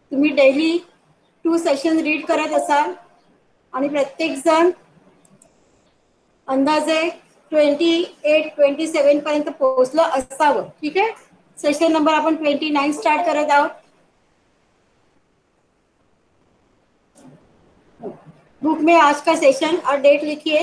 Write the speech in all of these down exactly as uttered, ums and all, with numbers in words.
तुम्ही daily to session read करत असाल आणि प्रत्येक जण अंदाजे ट्वेंटी एट ट्वेंटी सेवन पर्यंत पोहोचलं असावं. ठीक आहे. सेशन नंबर आपण ट्वेंटी नाईन स्टार्ट करत आहोत. बुक में आज का सेशन और डेट लिखिए.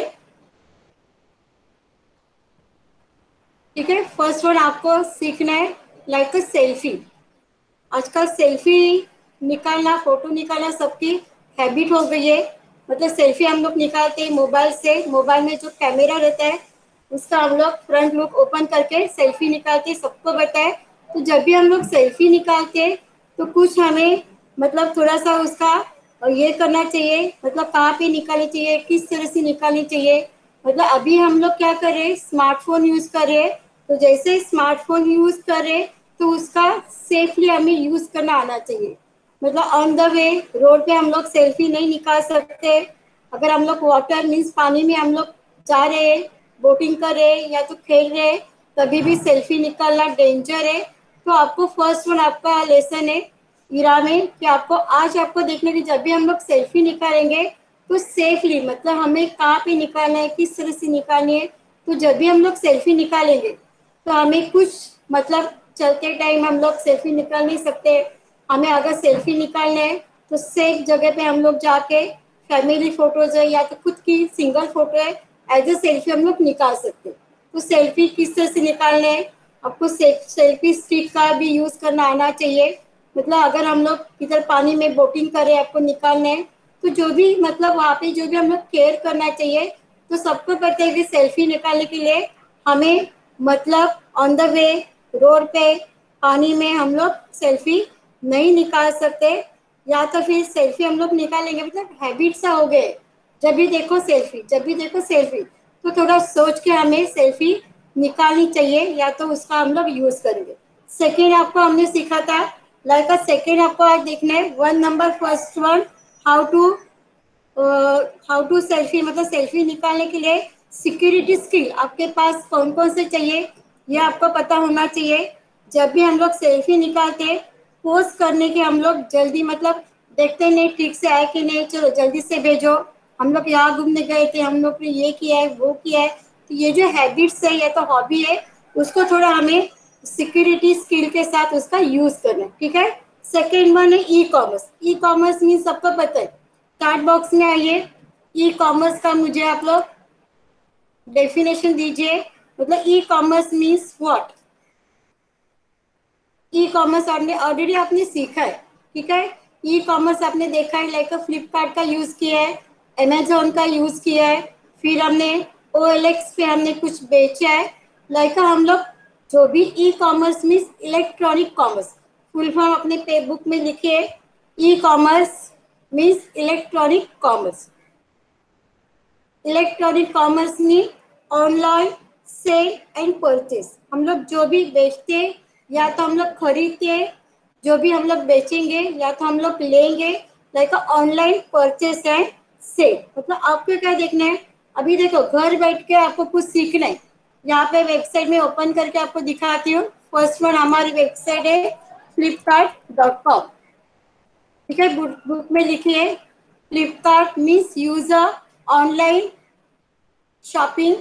ठीक है. फर्स्ट वन आपको सीखना है लाइक अ सेल्फी. आजकल सेल्फी निकालना, फोटो निकालना सबकी हैबिट हो गई है. मतलब सेल्फी हम लोग निकालते हैं मोबाइल से. मोबाइल में जो कैमरा रहता है उसका हम लोग फ्रंट लुक ओपन करके सेल्फी निकालते हैं, सबको बताए. तो जब भी हम लोग सेल्फी निकालते हैं तो कुछ हमें मतलब थोड़ा सा उसका ये करना चाहिए. मतलब कहाँ पे निकालनी चाहिए, किस तरह से निकालनी चाहिए. मतलब अभी हम लोग क्या कर रहे हैं, स्मार्टफोन यूज कर रहे हैं. तो जैसे स्मार्टफोन यूज कर रहे तो उसका सेफली हमें यूज करना आना चाहिए. मतलब ऑन द वे रोड पे हम लोग सेल्फी नहीं निकाल सकते. अगर हम लोग वाटर मीन्स पानी में हम लोग जा रहे हैं, बोटिंग कर रहे हैं या तो खेल रहे हैं, तभी भी सेल्फी निकालना डेंजर है. तो आपको फर्स्ट वन आपका लेसन है इरा में कि आपको आज आपको देखने की जब भी हम लोग सेल्फी निकालेंगे तो सेफली, मतलब हमें कहाँ पे निकालना है, किस तरह से निकालनी है. तो जब भी हम लोग सेल्फी निकालेंगे तो हमें कुछ मतलब चलते टाइम हम लोग सेल्फी निकाल नहीं सकते. हमें अगर सेल्फी निकालना है तो सेफ जगह पे हम लोग जाके फैमिली फोटोज है या तो खुद की सिंगल फोटो है, एज ए सेल्फी हम लोग निकाल सकते. तो सेल्फी किस तरह से निकालना है, आपको सेल्फी स्टिक का भी यूज करना आना चाहिए. मतलब अगर हम लोग किधर पानी में बोटिंग करें, आपको निकालना है तो जो भी मतलब वहाँ पे जो भी हम लोग केयर करना चाहिए. तो सबको पता है कि सेल्फी निकालने के लिए हमें मतलब ऑन द वे रोड पे पानी में हम लोग सेल्फी नहीं निकाल सकते. या तो फिर सेल्फी हम लोग निकालेंगे मतलब हैबिट सा हो गए, जब भी देखो सेल्फी, जब भी देखो सेल्फी. तो थोड़ा सोच के हमें सेल्फी निकालनी चाहिए या तो उसका हम लोग यूज करेंगे. सेकेंड आपको हमने सीखा था लाइक अ सेकेंड आपको आज देखना है one number first one how to how to selfie. मतलब सेल्फी निकालने के लिए सिक्योरिटी स्किल आपके पास कौन कौन से चाहिए ये आपको पता होना चाहिए. जब भी हम लोग सेल्फी निकालते पोस्ट करने के हम लोग जल्दी मतलब देखते नहीं ठीक से आए कि नहीं, चलो जल्दी से भेजो, हम लोग यहाँ घूमने गए थे, हम लोग ने ये किया है वो किया है. तो ये जो हैबिट्स है, ये तो हॉबी है, उसको थोड़ा हमें सिक्योरिटी स्किल के साथ उसका यूज करना है. ठीक है. सेकेंड वन है e commerce. E commerce mean सबको पता है. चार्ट बॉक्स में आइए, ई कॉमर्स का मुझे आप लोग डेफिनेशन दीजिए. मतलब e commerce means what. E commerce आपने ऑलरेडी आपने सीखा है. ठीक है. ई कॉमर्स आपने देखा है लाइक फ्लिपकार्ट का यूज किया है, अमेजोन का यूज किया है, फिर हमने ओ एल एक्स पे हमने कुछ बेचा है. लाइक हम लोग जो भी e commerce means electronic commerce, full form अपने पे बुक में लिखिए. E commerce means electronic commerce. Electronic commerce में ऑनलाइन सेल एंड परचेस. हम लोग जो भी बेचते या तो हम लोग खरीदते, जो भी हम लोग बेचेंगे या तो हम लोग लेंगे, like online purchase and sale. मतलब आपको क्या देखना है, अभी देखो घर बैठ के आपको कुछ सीखना है. यहाँ पे वेबसाइट में ओपन करके आपको दिखाती हूँ. फर्स्ट वन हमारी वेबसाइट है फ्लिपकार्ट डॉट कॉम. ठीक है. बुक बुक में लिखिए Flipkart means user online shopping.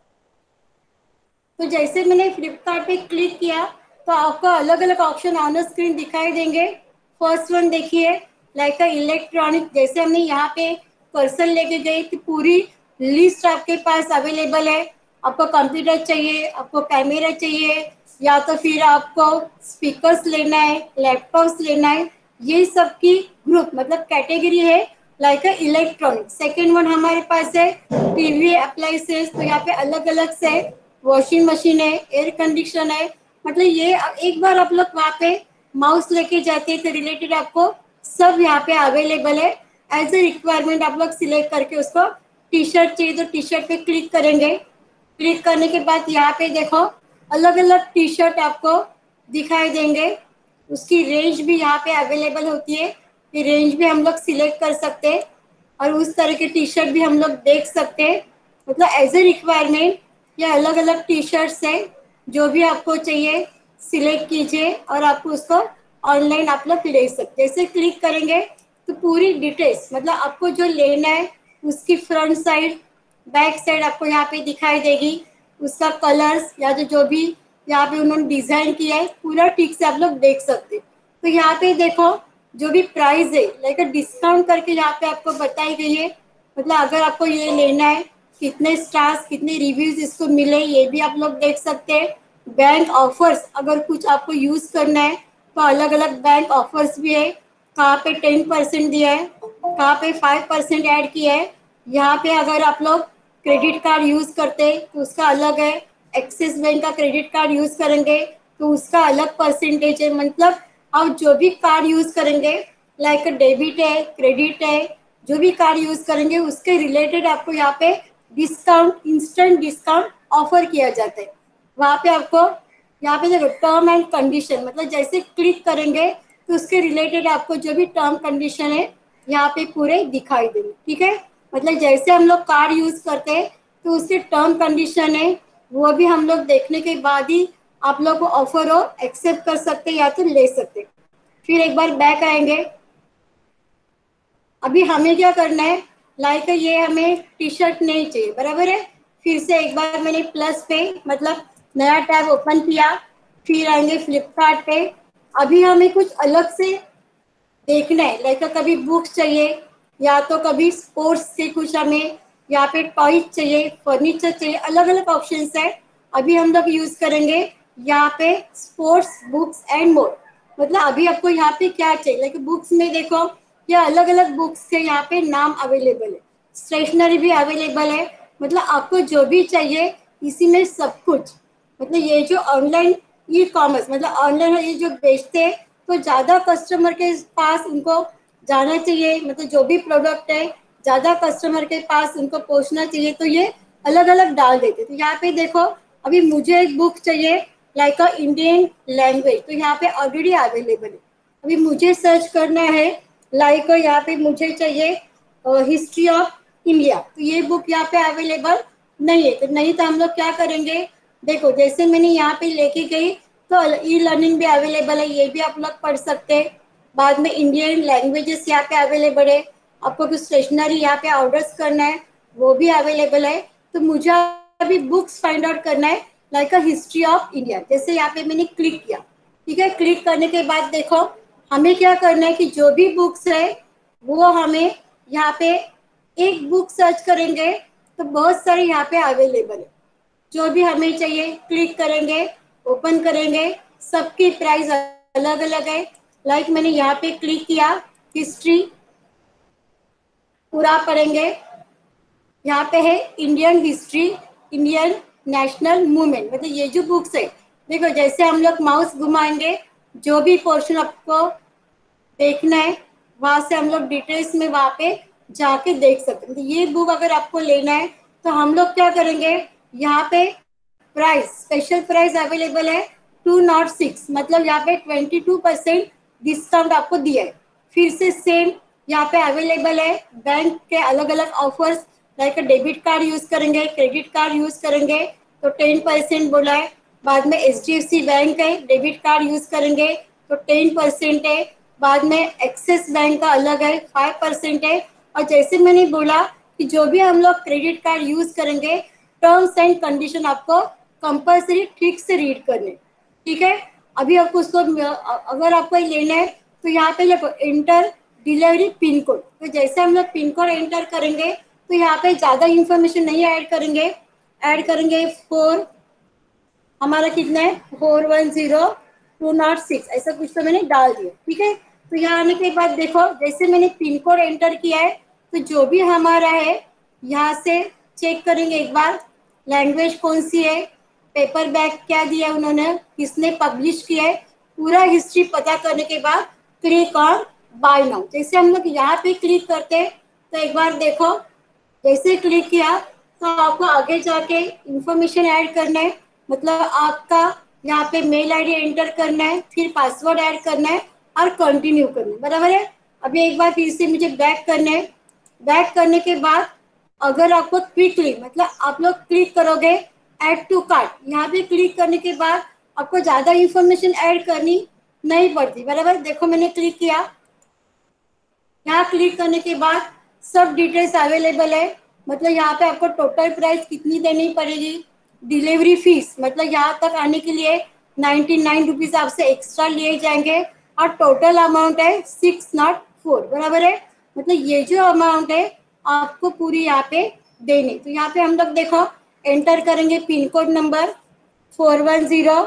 तो जैसे मैंने फ्लिपकार्ट पे क्लिक किया तो आपको अलग अलग ऑप्शन ऑन स्क्रीन दिखाई देंगे. फर्स्ट वन देखिए लाइक इलेक्ट्रॉनिक. जैसे हमने यहाँ पे पर्सन लेके गए तो पूरी लिस्ट आपके पास अवेलेबल है. आपको कंप्यूटर चाहिए, आपको कैमरा चाहिए, या तो फिर आपको स्पीकर्स लेना है, लैपटॉप्स लेना है, ये सब की ग्रुप मतलब कैटेगरी है लाइक इलेक्ट्रॉनिक. सेकेंड वन हमारे पास है टीवी अप्लायंसेस. तो यहाँ पे अलग अलग से वॉशिंग मशीन है, एयर कंडीशन है. मतलब ये एक बार आप लोग वहाँ पे माउस लेके जाते हैं तो रिलेटेड आपको सब यहाँ पे अवेलेबल है. एज ए रिक्वायरमेंट आप लोग सिलेक्ट करके उसको टी शर्ट चाहिए तो टी शर्ट पे क्लिक करेंगे. क्लिक करने के बाद यहाँ पे देखो अलग अलग टी शर्ट आपको दिखाई देंगे. उसकी रेंज भी यहाँ पे अवेलेबल होती है. ये रेंज भी हम लोग सिलेक्ट कर सकते हैं और उस तरह के टी शर्ट भी हम लोग देख सकते हैं. मतलब एज ए रिक्वायरमेंट ये अलग अलग टी शर्ट्स हैं. जो भी आपको चाहिए सिलेक्ट कीजिए और आपको उसको ऑनलाइन आप लोग ले सकते। जैसे क्लिक करेंगे तो पूरी डिटेल्स, मतलब आपको जो लेना है उसकी फ्रंट साइड बैक साइड आपको यहाँ पे दिखाई देगी, उसका कलर्स या जो जो भी यहाँ पे उन्होंने डिजाइन किया है पूरा ठीक से आप लोग देख सकते। तो यहाँ पे देखो जो भी प्राइस है लाइक डिस्काउंट करके यहाँ पे आपको बताई गई है, मतलब अगर आपको ये लेना है कितने स्टार्स कितने रिव्यूज इसको मिले ये भी आप लोग देख सकते हैं। बैंक ऑफर्स अगर कुछ आपको यूज करना है तो अलग अलग बैंक ऑफर्स भी है, कहाँ पे टेन परसेंट दिया है, कहाँ पे फाइव परसेंट ऐड किया है। यहाँ पे अगर आप लोग क्रेडिट कार्ड यूज करते हैं तो उसका अलग है, एक्सिस बैंक का क्रेडिट कार्ड यूज करेंगे तो उसका अलग परसेंटेज है। मतलब आप जो भी कार्ड यूज करेंगे लाइक डेबिट है क्रेडिट है जो भी कार्ड यूज करेंगे उसके रिलेटेड आपको यहाँ पे डिस्काउंट इंस्टेंट डिस्काउंट ऑफर किया जाता है। वहाँ पे आपको यहाँ पे देखो टर्म एंड कंडीशन, मतलब जैसे क्लिक करेंगे तो उसके रिलेटेड आपको जो भी टर्म कंडीशन है यहाँ पे पूरे दिखाई देंगे। ठीक है, मतलब जैसे हम लोग कार्ड यूज करते हैं तो उसके टर्म कंडीशन है वो भी हम लोग देखने के बाद ही आप लोग को ऑफर हो एक्सेप्ट कर सकते या तो ले सकते। फिर एक बार बैक आएंगे, अभी हमें क्या करना है लाइक ये हमें टी शर्ट नहीं चाहिए बराबर है। फिर से एक बार मैंने प्लस पे मतलब नया टैब ओपन किया, फिर आएंगे फ्लिपकार्ट पे। अभी हमें कुछ अलग से देखना है लाइक कभी बुक्स चाहिए या तो कभी स्पोर्ट्स से कुछ हमें यहाँ पे टॉयज चाहिए फर्नीचर चाहिए, अलग अलग ऑप्शंस है। अभी हम लोग यूज करेंगे यहाँ पे स्पोर्ट्स बुक्स एंड मोर, मतलब अभी आपको यहाँ पे क्या चाहिए लाइक बुक्स में देखो ये अलग अलग बुक्स के यहाँ पे नाम अवेलेबल है, स्टेशनरी भी अवेलेबल है, मतलब आपको जो भी चाहिए इसी में सब कुछ। मतलब ये जो ऑनलाइन ई कॉमर्स मतलब ऑनलाइन ये जो बेचते हैं तो ज़्यादा कस्टमर के पास उनको जाना चाहिए, मतलब जो भी प्रोडक्ट है ज़्यादा कस्टमर के पास उनको पहुंचना चाहिए तो ये अलग अलग डाल देते। तो यहाँ पे देखो अभी मुझे एक बुक चाहिए लाइक अ इंडियन लैंग्वेज तो यहाँ पे ऑलरेडी अवेलेबल है। अभी मुझे सर्च करना है लाइक यहाँ पे मुझे चाहिए हिस्ट्री ऑफ इंडिया तो ये बुक यहाँ पे अवेलेबल नहीं है, तो नहीं तो हम लोग क्या करेंगे देखो जैसे मैंने यहाँ पे लेके गई तो ई लर्निंग भी अवेलेबल है, ये भी आप लोग पढ़ सकते हैं। बाद में इंडियन लैंग्वेजेस यहाँ पे अवेलेबल है, आपको कुछ स्टेशनरी यहाँ पे ऑर्डर्स करना है वो भी अवेलेबल है। तो मुझे अभी बुक्स फाइंड आउट करना है like a history of India, जैसे यहाँ पे मैंने क्लिक किया। ठीक है, क्लिक करने के बाद देखो हमें क्या करना है कि जो भी बुक्स है वो हमें यहाँ पे एक बुक सर्च करेंगे तो बहुत सारे यहाँ पे अवेलेबल है, जो भी हमें चाहिए क्लिक करेंगे ओपन करेंगे, सबकी प्राइस अलग अलग है। लाइक मैंने यहाँ पे क्लिक किया हिस्ट्री पूरा पढ़ेंगे, यहाँ पे है Indian history Indian national movement, मतलब ये जो बुक्स है देखो जैसे हम लोग माउस घुमाएंगे जो भी पोर्शन आपको देखना है वहां से हम लोग डिटेल्स में वहां पे जाके देख सकते हैं। तो ये बुक अगर आपको लेना है तो हम लोग क्या करेंगे यहाँ पे price special price available two nought not सिक्स, मतलब यहाँ पे ट्वेंटी टू परसेंट डिस्काउंट आपको दिया है। फिर से सेम यहाँ पे अवेलेबल है बैंक के अलग अलग offers like debit card use करेंगे क्रेडिट कार्ड यूज करेंगे तो टेन परसेंट बोला है। बाद में H D F C bank है डेबिट कार्ड यूज करेंगे तो टेन परसेंट है। बाद में एक्सिस बैंक का अलग है फाइव परसेंट है। और जैसे मैंने बोला कि जो भी हम लोग क्रेडिट कार्ड यूज करेंगे टर्म्स एंड कंडीशन आपको कंपल्सरी ठीक से रीड करने। ठीक है, अभी आपको उसको अगर आपको लेना है तो यहाँ पे देखो एंटर डिलीवरी पिन कोड, तो जैसे हम लोग पिन कोड एंटर करेंगे तो यहाँ पे ज़्यादा इंफॉर्मेशन नहीं ऐड करेंगे, ऐड करेंगे फोर हमारा कितना है four one zero two not six ऐसा कुछ तो मैंने डाल दिया। ठीक है, तो यहाँ आने के बाद देखो जैसे मैंने पिन कोड एंटर किया है तो जो भी हमारा है यहाँ से चेक करेंगे एक बार लैंग्वेज कौन सी है, पेपर बैग क्या दिया उन्होंने, किसने पब्लिश किया है, पूरा हिस्ट्री पता करने के बाद क्लिक ऑन बाय नाउ। जैसे हम लोग यहाँ पे क्लिक करते हैं तो एक बार देखो जैसे क्लिक किया तो आपको आगे जाके इंफॉर्मेशन ऐड करना है, मतलब आपका यहाँ पे मेल आईडी एंटर करना है फिर पासवर्ड ऐड करना है और कंटिन्यू करना है बराबर है। अभी एक बार फिर से मुझे बैक करना है, बैक करने के बाद अगर आपको क्विकली मतलब आप लोग क्लिक करोगे ऐड टू कार्ट, यहाँ पे क्लिक करने के बाद आपको ज़्यादा इंफॉर्मेशन ऐड करनी नहीं पड़ती, बराबर। देखो मैंने क्लिक किया, यहाँ क्लिक करने के बाद सब डिटेल्स अवेलेबल है। मतलब यहाँ पे आपको टोटल प्राइस कितनी देनी पड़ेगी, डिलीवरी फीस मतलब यहाँ तक आने के लिए नाइन्टी नाइन रुपीज आपसे एक्स्ट्रा लिए जाएंगे, और टोटल अमाउंट है सिक्स नॉट फोर, बराबर है। मतलब ये जो अमाउंट है आपको पूरी यहाँ पे देनी। तो यहाँ पे हम लोग देखो एंटर करेंगे pin code number four one zero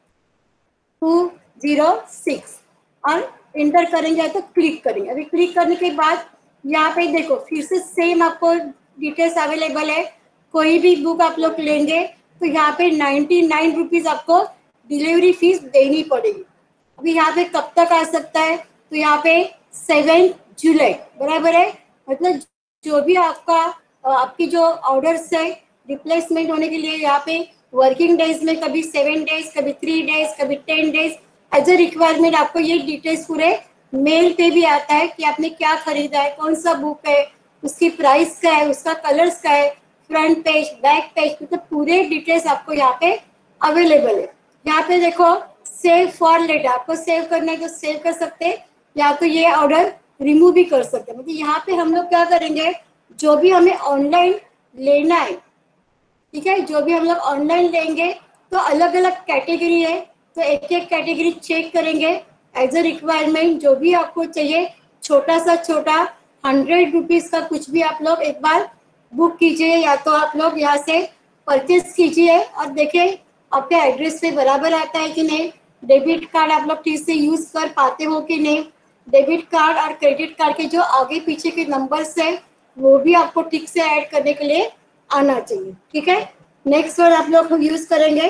two zero six और इंटर करेंगे तो क्लिक करेंगे। अभी क्लिक करने के बाद यहाँ पे देखो फिर से सेम आपको डिटेल्स अवेलेबल है। कोई भी बुक आप लोग लेंगे तो यहाँ पे नाइन्टी नाइन रुपीज आपको डिलीवरी फीस देनी पड़ेगी। अभी यहाँ पे कब तक आ सकता है, तो यहाँ पे सेवन जुलाई, बराबर है। मतलब जो भी आपका आपकी जो ऑर्डर्स है रिप्लेसमेंट होने के लिए यहाँ पे वर्किंग डेज में कभी सेवन डेज, कभी थ्री डेज, कभी ten days as a requirement आपको ये डिटेल्स पूरे मेल पे भी आता है कि आपने क्या खरीदा है, कौन सा बुक है, उसकी प्राइस क्या है, उसका कलर्स क्या है, फ्रंट पेज बैक पेज, मतलब पूरे डिटेल्स आपको यहाँ पे अवेलेबल है। यहाँ पे देखो सेव फॉर लेटर, आपको सेव करना है तो सेव कर सकते हैं, या तो ये ऑर्डर रिमूव भी कर सकते हैं। मतलब यहाँ पे हम लोग क्या करेंगे, जो भी हमें ऑनलाइन लेना है, ठीक है, जो भी हम लोग ऑनलाइन लेंगे तो अलग अलग कैटेगरी है, तो एक एक कैटेगरी चेक करेंगे एज ए रिक्वायरमेंट। जो भी आपको चाहिए छोटा सा छोटा हंड्रेड रुपीज का कुछ भी आप लोग एक बार बुक कीजिए, या तो आप लोग यहाँ से परचेज कीजिए और देखें आपके एड्रेस पे बराबर आता है कि नहीं, डेबिट कार्ड आप लोग ठीक से यूज कर पाते हो कि नहीं, डेबिट कार्ड और क्रेडिट कार्ड के जो आगे पीछे के नंबर्स है वो भी आपको ठीक से ऐड करने के लिए आना चाहिए, ठीक है। नेक्स्ट वर्ड आप लोग यूज करेंगे।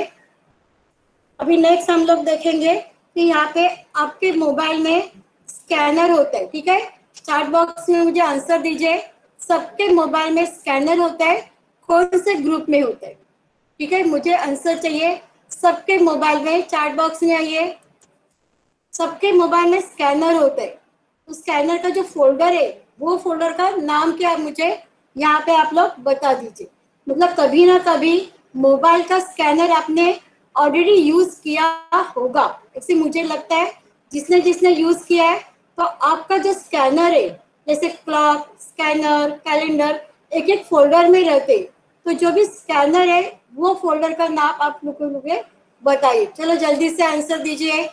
अभी नेक्स्ट हम लोग देखेंगे कि यहाँ पे आपके मोबाइल में स्कैनर होता है, ठीक है। चैट बॉक्स में मुझे आंसर दीजिए, सबके मोबाइल में स्कैनर होता है, कौन से ग्रुप में होता है, ठीक है। मुझे आंसर चाहिए सबके मोबाइल में, चैट बॉक्स में आइए। सबके मोबाइल में स्कैनर होता है, तो स्कैनर का जो फोल्डर है वो फोल्डर का नाम क्या है मुझे यहाँ पे आप लोग बता दीजिए। मतलब कभी ना कभी मोबाइल का स्कैनर आपने ऑलरेडी यूज किया होगा, ऐसे मुझे लगता है। जिसने जिसने यूज किया है तो आपका जो स्कैनर है, जैसे क्लॉक, स्कैनर, कैलेंडर, एक एक फोल्डर में रहते, तो जो भी स्कैनर है वो फोल्डर का नाम आप लोगों को बताइए। चलो जल्दी से आंसर दीजिए,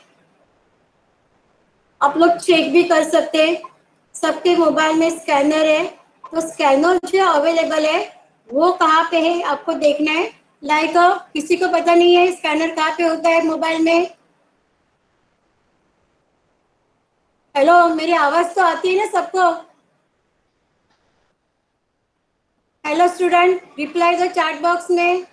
आप लोग चेक भी कर सकते हैं। सबके मोबाइल में स्कैनर है, तो स्कैनर जो अवेलेबल है वो कहाँ पे है आपको देखना है। लाइक किसी को पता नहीं है स्कैनर कहाँ पे होता है मोबाइल में? हेलो, मेरी आवाज तो आती है ना सबको? हेलो स्टूडेंट, रिप्लाई दो चैट बॉक्स में।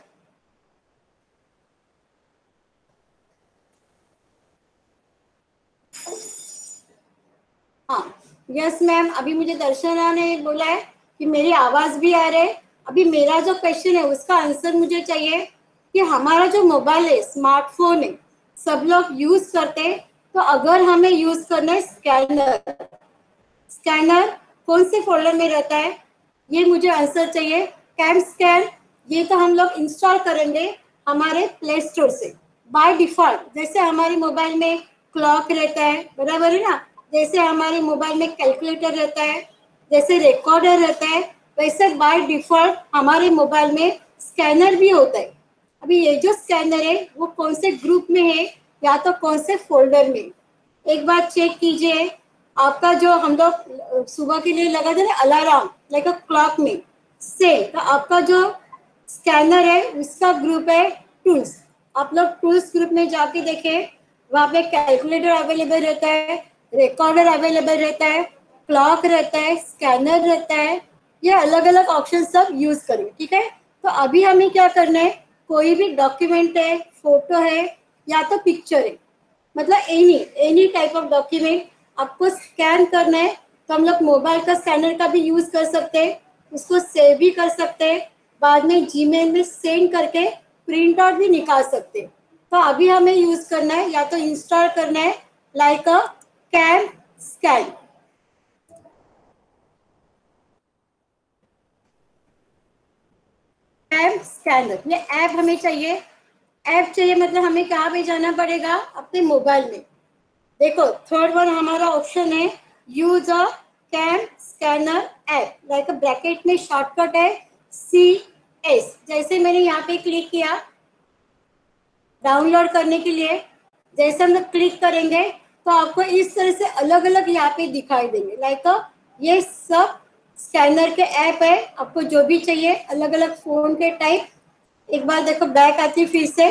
हाँ, यस मैम, अभी मुझे दर्शना ने बोला है कि मेरी आवाज भी आ रही है। अभी मेरा जो क्वेश्चन है उसका आंसर मुझे चाहिए कि हमारा जो मोबाइल है, स्मार्टफोन है, सब लोग यूज करते हैं, तो अगर हमें यूज करना है स्कैनर, स्कैनर कौन से फोल्डर में रहता है, ये मुझे आंसर चाहिए। कैम स्कैन, ये तो हम लोग इंस्टॉल करेंगे हमारे प्ले स्टोर से बाय डिफॉल्ट। जैसे हमारे मोबाइल में क्लॉक रहता है, बराबर है ना, जैसे हमारे मोबाइल में कैलकुलेटर रहता है, जैसे रिकॉर्डर रहता है, वैसे बाय डिफॉल्ट हमारे मोबाइल में स्कैनर भी होता है। अभी ये जो स्कैनर है वो कौन से ग्रुप में है या तो कौन से फोल्डर में, एक बार चेक कीजिए। आपका जो हम लोग सुबह के लिए लगा थे ना अलार्म, लाइक अ क्लॉक में से, तो आपका जो स्कैनर है उसका ग्रुप है टूल्स। आप लोग टूल्स ग्रुप में जाके देखें, वहाँ पे कैलकुलेटर अवेलेबल रहता है, रिकॉर्डर अवेलेबल रहता है, क्लॉक रहता है, स्कैनर रहता है, ये अलग अलग ऑप्शन सब यूज करें, ठीक है। तो अभी हमें क्या करना है, कोई भी डॉक्यूमेंट है, फोटो है या तो पिक्चर है, मतलब any any type of document आपको स्कैन करना है, तो हम लोग मोबाइल का स्कैनर का भी यूज कर सकते हैं, उसको सेव भी कर सकते हैं, बाद में जीमेल में सेंड करके प्रिंट आउट भी निकाल सकते हैं। तो अभी हमें यूज करना है या तो इंस्टॉल करना है like a cam scan. Cam scanner, ये ऐप हमें चाहिए। ऐप चाहिए मतलब हमें कहाँ पे जाना पड़ेगा, अपने मोबाइल में। देखो थर्ड वन हमारा ऑप्शन है use a cam scanner app, like bracket में शॉर्टकट है सी एस। जैसे मैंने यहाँ पे क्लिक किया डाउनलोड करने के लिए, जैसे हम लोग क्लिक करेंगे तो आपको इस तरह से अलग अलग यहाँ पे दिखाई देंगे। लाइक ये सब स्कैनर के ऐप है, आपको जो भी चाहिए अलग अलग फोन के टाइप। एक बार देखो बैक आती फिर से,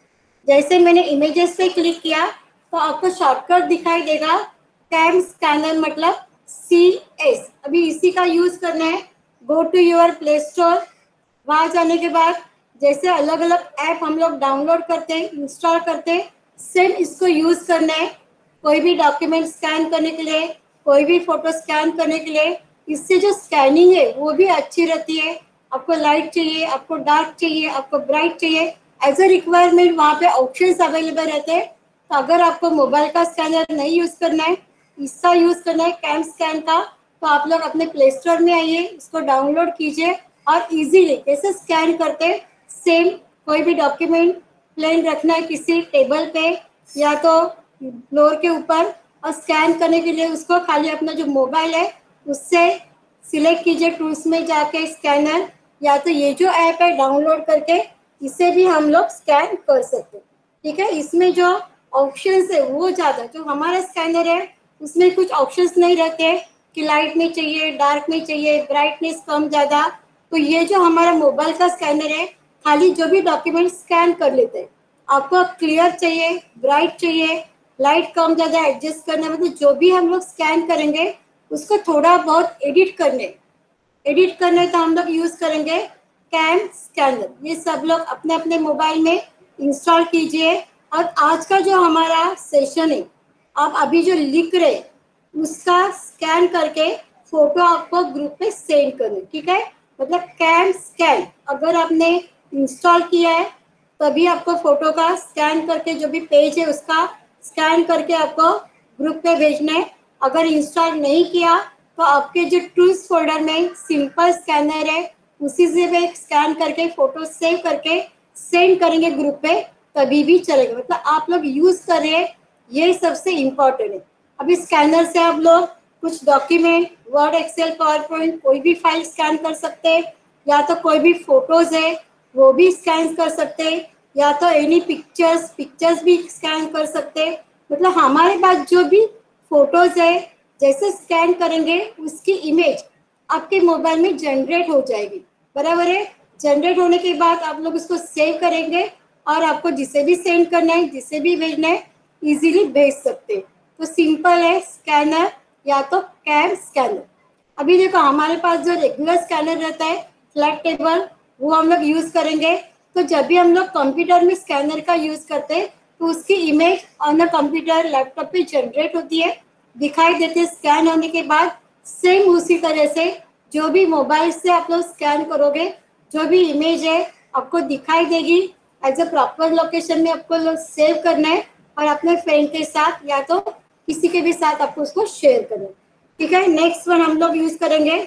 जैसे मैंने इमेजेस पे क्लिक किया तो आपको शॉर्टकट दिखाई देगा कैम स्कैनर मतलब सी एस। अभी इसी का यूज करना है। Go to your play store, वहां जाने के बाद जैसे अलग अलग ऐप हम लोग डाउनलोड करते हैं इंस्टॉल करते हैं, सेम इसको यूज करना है। कोई भी डॉक्यूमेंट स्कैन करने के लिए, कोई भी फोटो स्कैन करने के लिए, इससे जो स्कैनिंग है वो भी अच्छी रहती है। आपको लाइट चाहिए, आपको डार्क चाहिए, आपको ब्राइट चाहिए, एज अ रिक्वायरमेंट वहाँ पे ऑप्शंस अवेलेबल रहते हैं। तो अगर आपको मोबाइल का स्कैनर नहीं यूज करना है, इसका यूज करना है कैम स्कैन का, तो आप लोग अपने प्ले स्टोर में आइए, इसको डाउनलोड कीजिए और इजीली कैसे स्कैन करते सेम कोई भी डॉक्यूमेंट प्लेन रखना है किसी टेबल पे या तो फ्लोर के ऊपर, और स्कैन करने के लिए उसको खाली अपना जो मोबाइल है उससे सिलेक्ट कीजिए टूल्स में जाके स्कैनर, या तो ये जो ऐप है डाउनलोड करके इसे भी हम लोग स्कैन कर सकते हैं। ठीक है, इसमें जो ऑप्शंस है वो ज़्यादा, जो हमारा स्कैनर है उसमें कुछ ऑप्शंस नहीं रहते कि लाइट में चाहिए, डार्क में चाहिए, ब्राइटनेस कम ज़्यादा। तो ये जो हमारा मोबाइल का स्कैनर है खाली जो भी डॉक्यूमेंट स्कैन कर लेते हैं। आपको क्लियर चाहिए, ब्राइट चाहिए, लाइट कम ज़्यादा एडजस्ट करना, मतलब जो भी हम लोग स्कैन करेंगे उसको थोड़ा बहुत एडिट करने एडिट करने तो हम लोग यूज़ करेंगे कैम स्कैनर। ये सब लोग अपने अपने मोबाइल में इंस्टॉल कीजिए। और आज का जो हमारा सेशन है, आप अभी जो लिख रहे उसका स्कैन करके फोटो आपको ग्रुप में सेंड करना, ठीक है। मतलब कैम स्कैन अगर आपने इंस्टॉल किया है तभी आपको फोटो का स्कैन करके जो भी पेज है उसका स्कैन करके आपको ग्रुप पे भेजना है। अगर इंस्टॉल नहीं किया तो आपके जो टूल्स फोल्डर में सिंपल स्कैनर है उसी से भी स्कैन करके फोटो सेव करके सेंड करेंगे ग्रुप पे, तभी भी चलेगा। मतलब आप लोग यूज कर रहे हैं, ये सबसे इम्पोर्टेंट है। अभी स्कैनर से आप लोग कुछ document Word Excel PowerPoint कोई भी फाइल स्कैन कर सकते हैं, या तो कोई भी फोटोज है वो भी स्कैन कर सकते हैं, या तो एनी पिक्चर्स पिक्चर्स भी स्कैन कर सकते हैं। मतलब हमारे पास जो भी फोटोज है जैसे स्कैन करेंगे उसकी इमेज आपके मोबाइल में जनरेट हो जाएगी, बराबर है। जनरेट होने के बाद आप लोग उसको सेव करेंगे और आपको जिसे भी सेंड करना है जिसे भी भेजना है इजीली भेज सकते हैं। तो सिंपल है स्कैनर या तो कैम स्कैनर। अभी देखो हमारे पास जो रेगुलर स्कैनर रहता है फ्लैट टेबल वो हम लोग यूज करेंगे। तो जब भी हम लोग कंप्यूटर में स्कैनर का यूज करते हैं तो उसकी image on a computer laptop पे जनरेट होती है, दिखाई देती है स्कैन होने के बाद। सेम उसी तरह से जो भी मोबाइल से आप लोग स्कैन करोगे जो भी इमेज है आपको दिखाई देगी। एज अ प्रॉपर लोकेशन में आपको लोग सेव करना है और अपने फ्रेंड के साथ या तो किसी के भी साथ आपको उसको शेयर करना है, ठीक है। नेक्स्ट वन हम लोग यूज करेंगे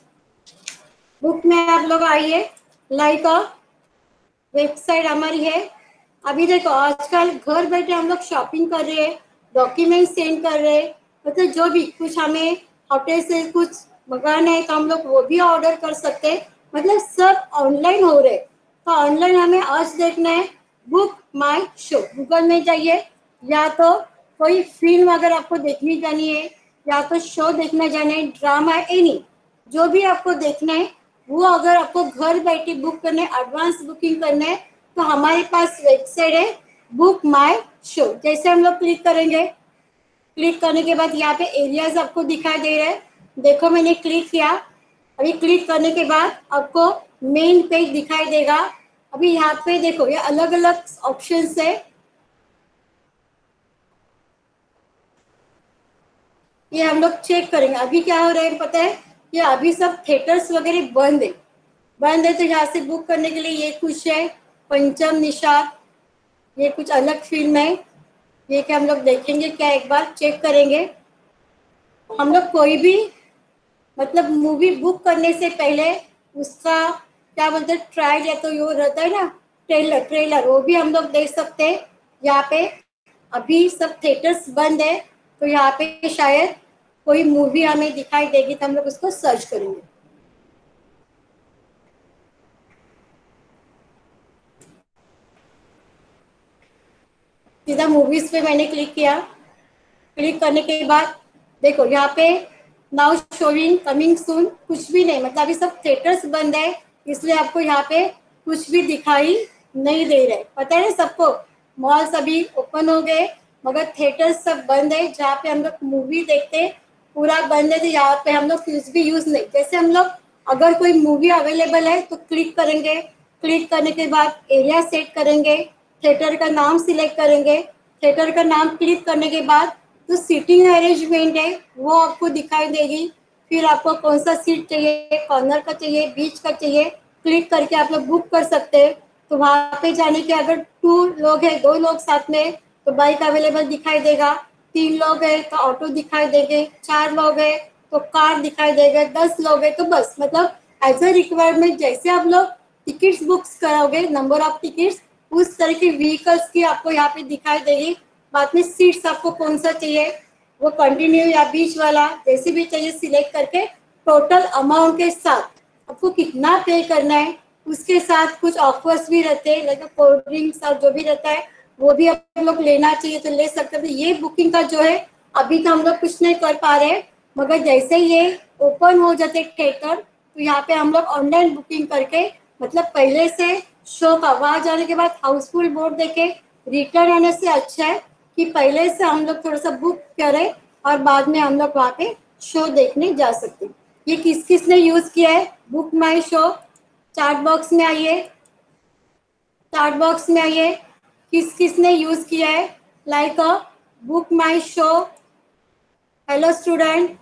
बुक में। आप लोग आइए, लाइक वेबसाइट हमारी है। अभी देखो आजकल घर बैठे हम लोग शॉपिंग कर रहे हैं, डॉक्यूमेंट सेंड कर रहे हैं, मतलब जो भी कुछ हमें होटल से कुछ मंगाना है तो हम लोग वो भी ऑर्डर कर सकते हैं। मतलब सब ऑनलाइन हो रहे। तो ऑनलाइन हमें आज देखना है बुक माई शो, गूगल में जाइए, या तो कोई फिल्म अगर आपको देखनी जानी है या तो शो देखना जाना है, ड्रामा एनी जो भी आपको देखना है वो अगर आपको घर बैठे बुक करने एडवांस बुकिंग करना है तो हमारे पास वेबसाइट है बुक माई शो। जैसे हम लोग क्लिक करेंगे, क्लिक करने के बाद यहाँ पे एरियाज आपको दिखाई दे रहे हैं। देखो मैंने क्लिक किया, अभी क्लिक करने के बाद आपको मेन पेज दिखाई देगा। अभी यहाँ पे देखो ये अलग अलग ऑप्शन है, ये हम लोग चेक करेंगे। अभी क्या हो रहा है पता है, ये अभी सब थिएटर्स वगैरह बंद है बंद है तो यहाँ से बुक करने के लिए ये कुछ है पंचम निषाद, ये कुछ अलग फिल्म है, ये क्या हम लोग देखेंगे क्या, एक बार चेक करेंगे। हम लोग कोई भी मतलब मूवी बुक करने से पहले उसका क्या बोलते हैं ट्रायल या तो यो रहता है ना ट्रेलर ट्रेलर वो भी हम लोग देख सकते हैं। यहाँ पे अभी सब थिएटर्स बंद है तो यहाँ पे शायद कोई मूवी हमें दिखाई देगी तो हम लोग उसको सर्च करेंगे। सीधा मूवीज पे मैंने क्लिक किया। क्लिक करने के बाद देखो यहाँ पे नाउ शोइंग कमिंग सून कुछ भी नहीं, मतलब अभी सब थिएटर्स बंद है, इसलिए आपको यहाँ पे कुछ भी दिखाई नहीं दे रहे। पता है ना सबको, मॉल सभी ओपन हो गए मगर थिएटर्स सब बंद है। जहाँ पे हम लोग मूवी देखते पूरा बंद है, तो यहाँ पे हम लोग कुछ भी यूज नहीं। जैसे हम लोग अगर कोई मूवी अवेलेबल है तो क्लिक करेंगे, क्लिक करने के बाद एरिया सेट करेंगे, थिएटर का नाम सिलेक्ट करेंगे, थिएटर का नाम क्लिक करने के बाद जो सीटिंग अरेंजमेंट है वो आपको दिखाई देगी। फिर आपको कौन सा सीट चाहिए, कॉर्नर का चाहिए, बीच का चाहिए, क्लिक करके आप लोग बुक कर सकते हैं। तो वहाँ पे जाने के अगर टू लोग हैं, दो लोग साथ में, तो बाइक अवेलेबल दिखाई देगा। तीन लोग हैं तो ऑटो दिखाई देंगे, चार लोग हैं तो कार दिखाई देगा, दस लोग हैं तो बस, मतलब एज ए रिक्वायरमेंट जैसे आप लोग टिकट्स बुक्स कराओगे, नंबर ऑफ टिकट्स, उस तरह की व्हीकल्स की आपको यहाँ पे दिखाई देगी। बाद में सीट्स आपको कौन सा चाहिए, वो कंटिन्यू या बीच वाला जैसे भी चाहिए सिलेक्ट करके टोटल अमाउंट के साथ आपको कितना पे करना है, उसके साथ कुछ ऑफर्स भी रहते हैं, लाइक कोल्ड ड्रिंक्स और जो भी रहता है वो भी आप लोग लेना चाहिए तो ले सकते हैं। ये बुकिंग का जो है अभी तो हम लोग कुछ नहीं कर पा रहे हैं, मगर जैसे ये ओपन हो जाते थिएटर तो यहाँ पे हम लोग ऑनलाइन बुकिंग करके, मतलब पहले से शो का वहां जाने के बाद हाउसफुल बोर्ड देके रिटर्न आने से अच्छा है कि पहले से हम लोग थोड़ा सा बुक करें और बाद में हम लोग वहाँ पे शो देखने जा सकते हैं। ये किस किस ने यूज किया है BookMyShow, chat box में आइए, चार्ट बॉक्स में आइए, किस किस ने यूज किया है like a BookMyShow. Hello student,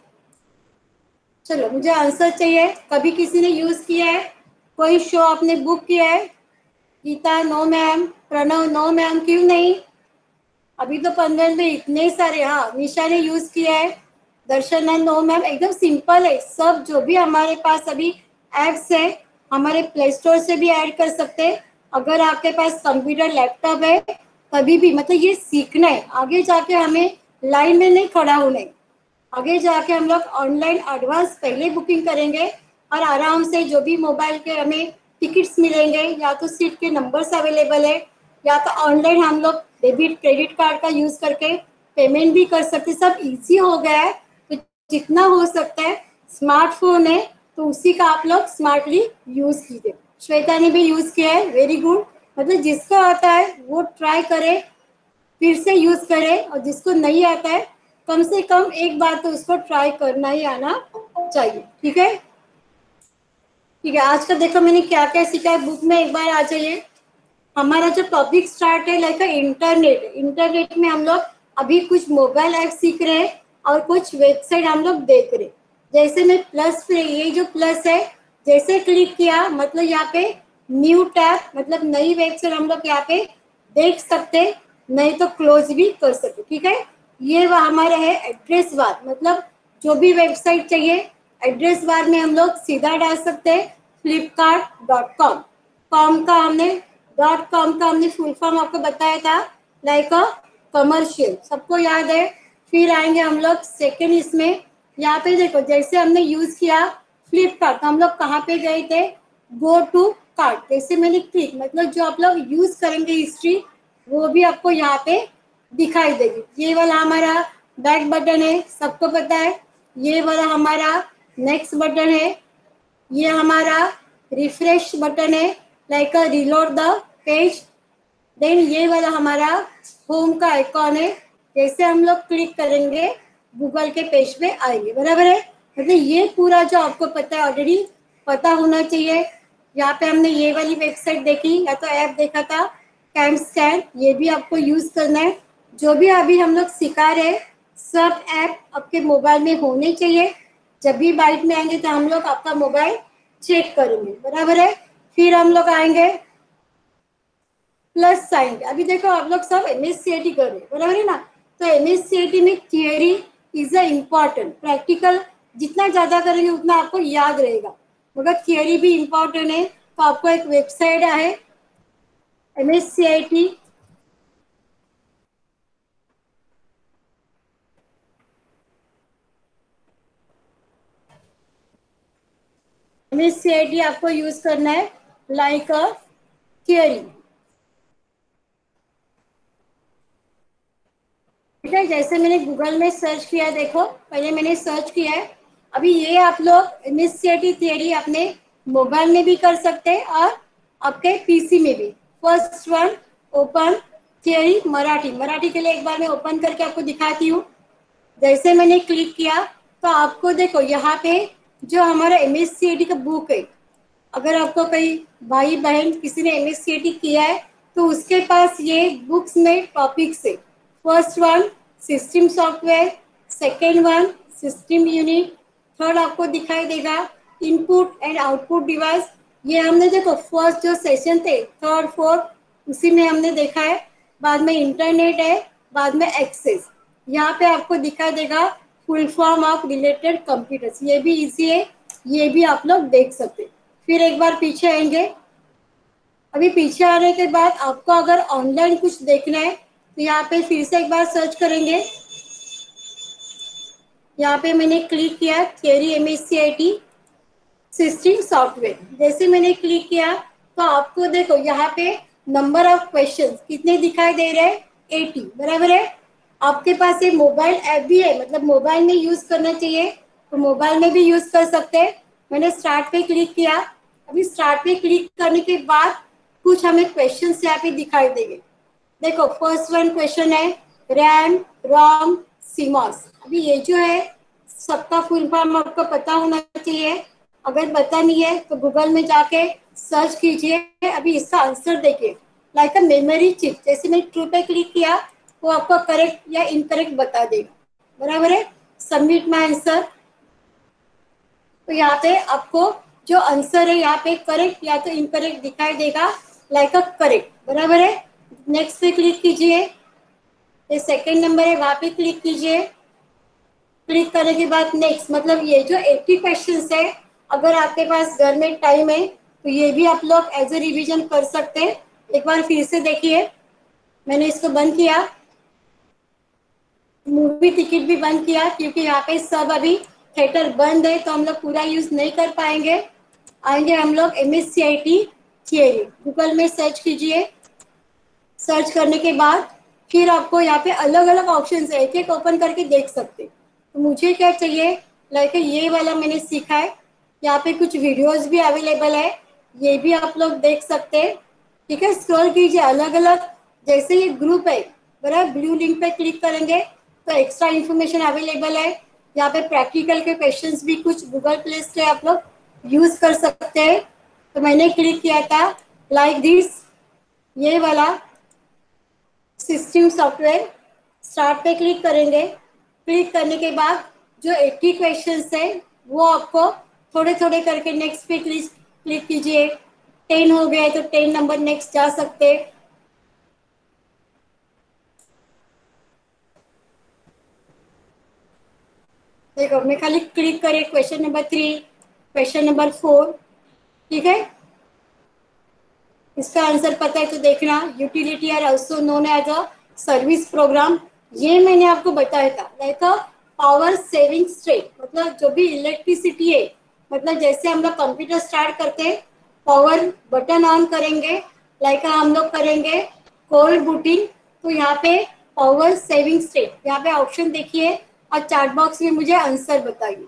चलो मुझे आंसर चाहिए, कभी किसी ने यूज किया है, कोई शो आपने बुक किया है? Geeta no ma'am, Pranav no ma'am, क्यों नहीं? अभी तो पंद्रह में इतने सारे, हाँ निशा ने यूज किया है, दर्शन एंड नो मैम, एकदम सिंपल है सब। जो भी हमारे पास अभी एप्स है हमारे प्ले स्टोर से भी ऐड कर सकते हैं। अगर आपके पास कंप्यूटर लैपटॉप है कभी भी, मतलब ये सीखना है, आगे जाके हमें लाइन में नहीं खड़ा होना है। आगे जाके हम लोग ऑनलाइन एडवांस पहले बुकिंग करेंगे और आराम से जो भी मोबाइल के हमें टिकट्स मिलेंगे, या तो सीट के नंबर्स अवेलेबल है या तो ऑनलाइन हम लोग डेबिट क्रेडिट कार्ड का यूज करके पेमेंट भी कर सकते, सब इजी हो गया है। तो जितना हो सकता है स्मार्टफोन है तो उसी का आप लोग स्मार्टली यूज कीजिए। श्वेता ने भी यूज किया है, वेरी गुड। मतलब जिसको आता है वो ट्राई करे, फिर से यूज करे, और जिसको नहीं आता है कम से कम एक बार तो उसको ट्राई करना ही आना चाहिए। ठीक है, ठीक है। आज का देखो मैंने क्या क्या सीखा है, बुक में एक बार आ जाइए। हमारा जो टॉपिक स्टार्ट है लाइक इंटरनेट, इंटरनेट में हम लोग अभी कुछ मोबाइल ऐप सीख रहे हैं और कुछ वेबसाइट हम लोग देख रहे हैं। जैसे मैं प्लस पे, ये जो प्लस है जैसे क्लिक किया मतलब यहाँ पे न्यू टैब, मतलब नई वेबसाइट हम लोग यहाँ पे देख सकते, नहीं तो क्लोज भी कर सकते। ठीक है, ये वह हमारा है एड्रेस बार, मतलब जो भी वेबसाइट चाहिए एड्रेस बार में हम लोग सीधा डाल सकते हैं फ्लिपकार्ट डॉट कॉम। कॉम का हमने डॉट कॉम का हमने फुल फॉर्म आपको बताया था, लाइक अ कमर्शियल, सबको याद है। फिर आएंगे हम लोग सेकेंड इसमें, यहाँ पे देखो जैसे हमने यूज किया फ्लिपकार्ट, हम लोग कहाँ पे गए थे, गो टू कार्ट, जैसे मैंने क्लिक, मतलब जो आप लोग यूज करेंगे हिस्ट्री वो भी आपको यहाँ पे दिखाई देगी। ये वाला हमारा बैक बटन है, सबको पता है। ये वाला हमारा नेक्स्ट बटन है, ये हमारा रिफ्रेश बटन है, like a reload the page. Then ये वाला हमारा होम का आइकॉन है, जैसे हम लोग क्लिक करेंगे गूगल के पेज पे आएंगे, बराबर है। मतलब ये पूरा जो आपको पता है ऑलरेडी पता होना चाहिए। यहाँ पे हमने ये वाली वेबसाइट देखी या तो ऐप देखा था कैम स्कैन, ये भी आपको यूज करना है। जो भी अभी हम लोग सिखा रहे सब ऐप आपके मोबाइल में होने चाहिए। जब भी बाइक में आएंगे तो हम लोग आपका मोबाइल चेक करेंगे, बराबर है। फिर हम लोग आएंगे प्लस साइन के। अभी देखो आप लोग सब M S C I T कर रहे हैं, बराबर है ना। तो M S C I T में theory is a important, practical जितना ज्यादा करेंगे उतना आपको याद रहेगा, मगर थियरी भी इम्पॉर्टेंट है। तो आपको एक वेबसाइट है M S C I T MSCIT आपको यूज करना है लाइक अ थियरी। ठीक है, जैसे मैंने गूगल में सर्च किया, देखो पहले मैंने सर्च किया है। अभी ये आप लोग एमएससीआईटी थियरी अपने मोबाइल में भी कर सकते हैं और आपके पीसी में भी। First one open theory Marathi. Marathi के लिए एक बार मैं ओपन करके आपको दिखाती हूँ। जैसे मैंने क्लिक किया तो आपको देखो यहाँ पे जो हमारा एमएससीआईटी का बुक है, अगर आपको कहीं भाई बहन किसी ने एमएससीआईटी किया है तो उसके पास ये बुक्स में टॉपिक्स है। First one system software, second one system unit, third आपको दिखाई देगा इनपुट एंड आउटपुट डिवाइस। ये हमने देखो फर्स्ट जो सेशन थे थर्ड फोर्थ उसी में हमने देखा है। बाद में इंटरनेट है, बाद में एक्सेस। यहाँ पे आपको दिखाई देगा full form of related computers, ये भी इजी है, ये भी आप लोग देख सकते हैं। फिर एक बार पीछे आएंगे। अभी पीछे आने के बाद आपको अगर ऑनलाइन कुछ देखना है तो यहाँ पे फिर से एक बार सर्च करेंगे। यहाँ पे मैंने क्लिक किया थियरी एमएससीआईटी सिस्टम सॉफ्टवेयर। जैसे मैंने क्लिक किया तो आपको देखो यहाँ पे नंबर ऑफ क्वेश्चंस कितने दिखाई दे रहे हैं, अस्सी, बराबर है। आपके पास एक मोबाइल ऐप भी है, मतलब मोबाइल में यूज करना चाहिए तो मोबाइल में भी यूज कर सकते हैं। मैंने स्टार्ट पे क्लिक किया। अभी स्टार्ट पे क्लिक करने के बाद कुछ हमें क्वेश्चंस यहाँ पे दिखाई देंगे। देखो फर्स्ट वन क्वेश्चन है रैम रोम सीमॉस। अभी ये जो है सबका फुल फॉर्म आपको पता होना चाहिए। अगर पता नहीं है तो गूगल में जाके सर्च कीजिए। अभी इसका आंसर देखिए लाइक अ मेमोरी चिप। जैसे मैंने ट्रू पे क्लिक किया वो आपको करेक्ट या इनकरेक्ट बता देगा, बराबर है। Submit my answer. तो यहाँ पे आपको जो आंसर है यहाँ पे करेक्ट या तो इनकरेक्ट दिखाई देगा, लाइक अ करेक्ट, बराबर है। नेक्स्ट पे क्लिक कीजिए। ये सेकंड नंबर है वहां पे क्लिक कीजिए। क्लिक करने के बाद नेक्स्ट, मतलब ये जो अस्सी क्वेश्चंस है, अगर आपके पास घर में टाइम है तो ये भी आप लोग एज ए रिवीजन कर सकते हैं। एक बार फिर से देखिए, मैंने इसको बंद किया, मूवी टिकट भी बंद किया क्योंकि यहाँ पे सब अभी थिएटर बंद है तो हम लोग पूरा यूज नहीं कर पाएंगे। आएंगे हम लोग एमएससीआईटी थियरी, गूगल में सर्च कीजिए। सर्च करने के बाद फिर आपको यहाँ पे अलग अलग ऑप्शन है, एक एक ओपन करके देख सकते। तो मुझे क्या चाहिए, लाइक ये वाला मैंने सीखा है। यहाँ पे कुछ वीडियोस भी अवेलेबल है, ये भी आप लोग देख सकते हैं। ठीक है, स्क्रॉल कीजिए अलग अलग। जैसे ये ग्रुप है, बराबर, ब्लू लिंक पे क्लिक करेंगे तो एक्स्ट्रा इन्फॉर्मेशन अवेलेबल है। यहाँ पे प्रैक्टिकल के क्वेश्चंस भी कुछ गूगल प्ले से आप लोग यूज कर सकते हैं। तो मैंने क्लिक किया था लाइक दिस, ये वाला सिस्टम सॉफ्टवेयर। स्टार्ट पे क्लिक करेंगे। क्लिक करने के बाद जो अस्सी क्वेश्चंस है वो आपको थोड़े थोड़े करके नेक्स्ट पे क्लिक क्लिक कीजिए। टेन हो गए तो टेन नंबर नेक्स्ट जा सकते। देखो मैं खाली क्लिक करे question number three, question number four. ठीक है, इसका आंसर पता है तो देखना। Utility are also known as a service program, ये मैंने आपको बताया था। Like a power saving state, मतलब जो भी इलेक्ट्रिसिटी है, मतलब जैसे हम लोग कंप्यूटर स्टार्ट करते हैं पावर बटन ऑन करेंगे, लाइक हम लोग करेंगे कोल्ड बूटिंग, तो यहाँ पे पावर सेविंग स्टेट, यहाँ पे ऑप्शन देखिए और चैट बॉक्स में मुझे आंसर बताइए।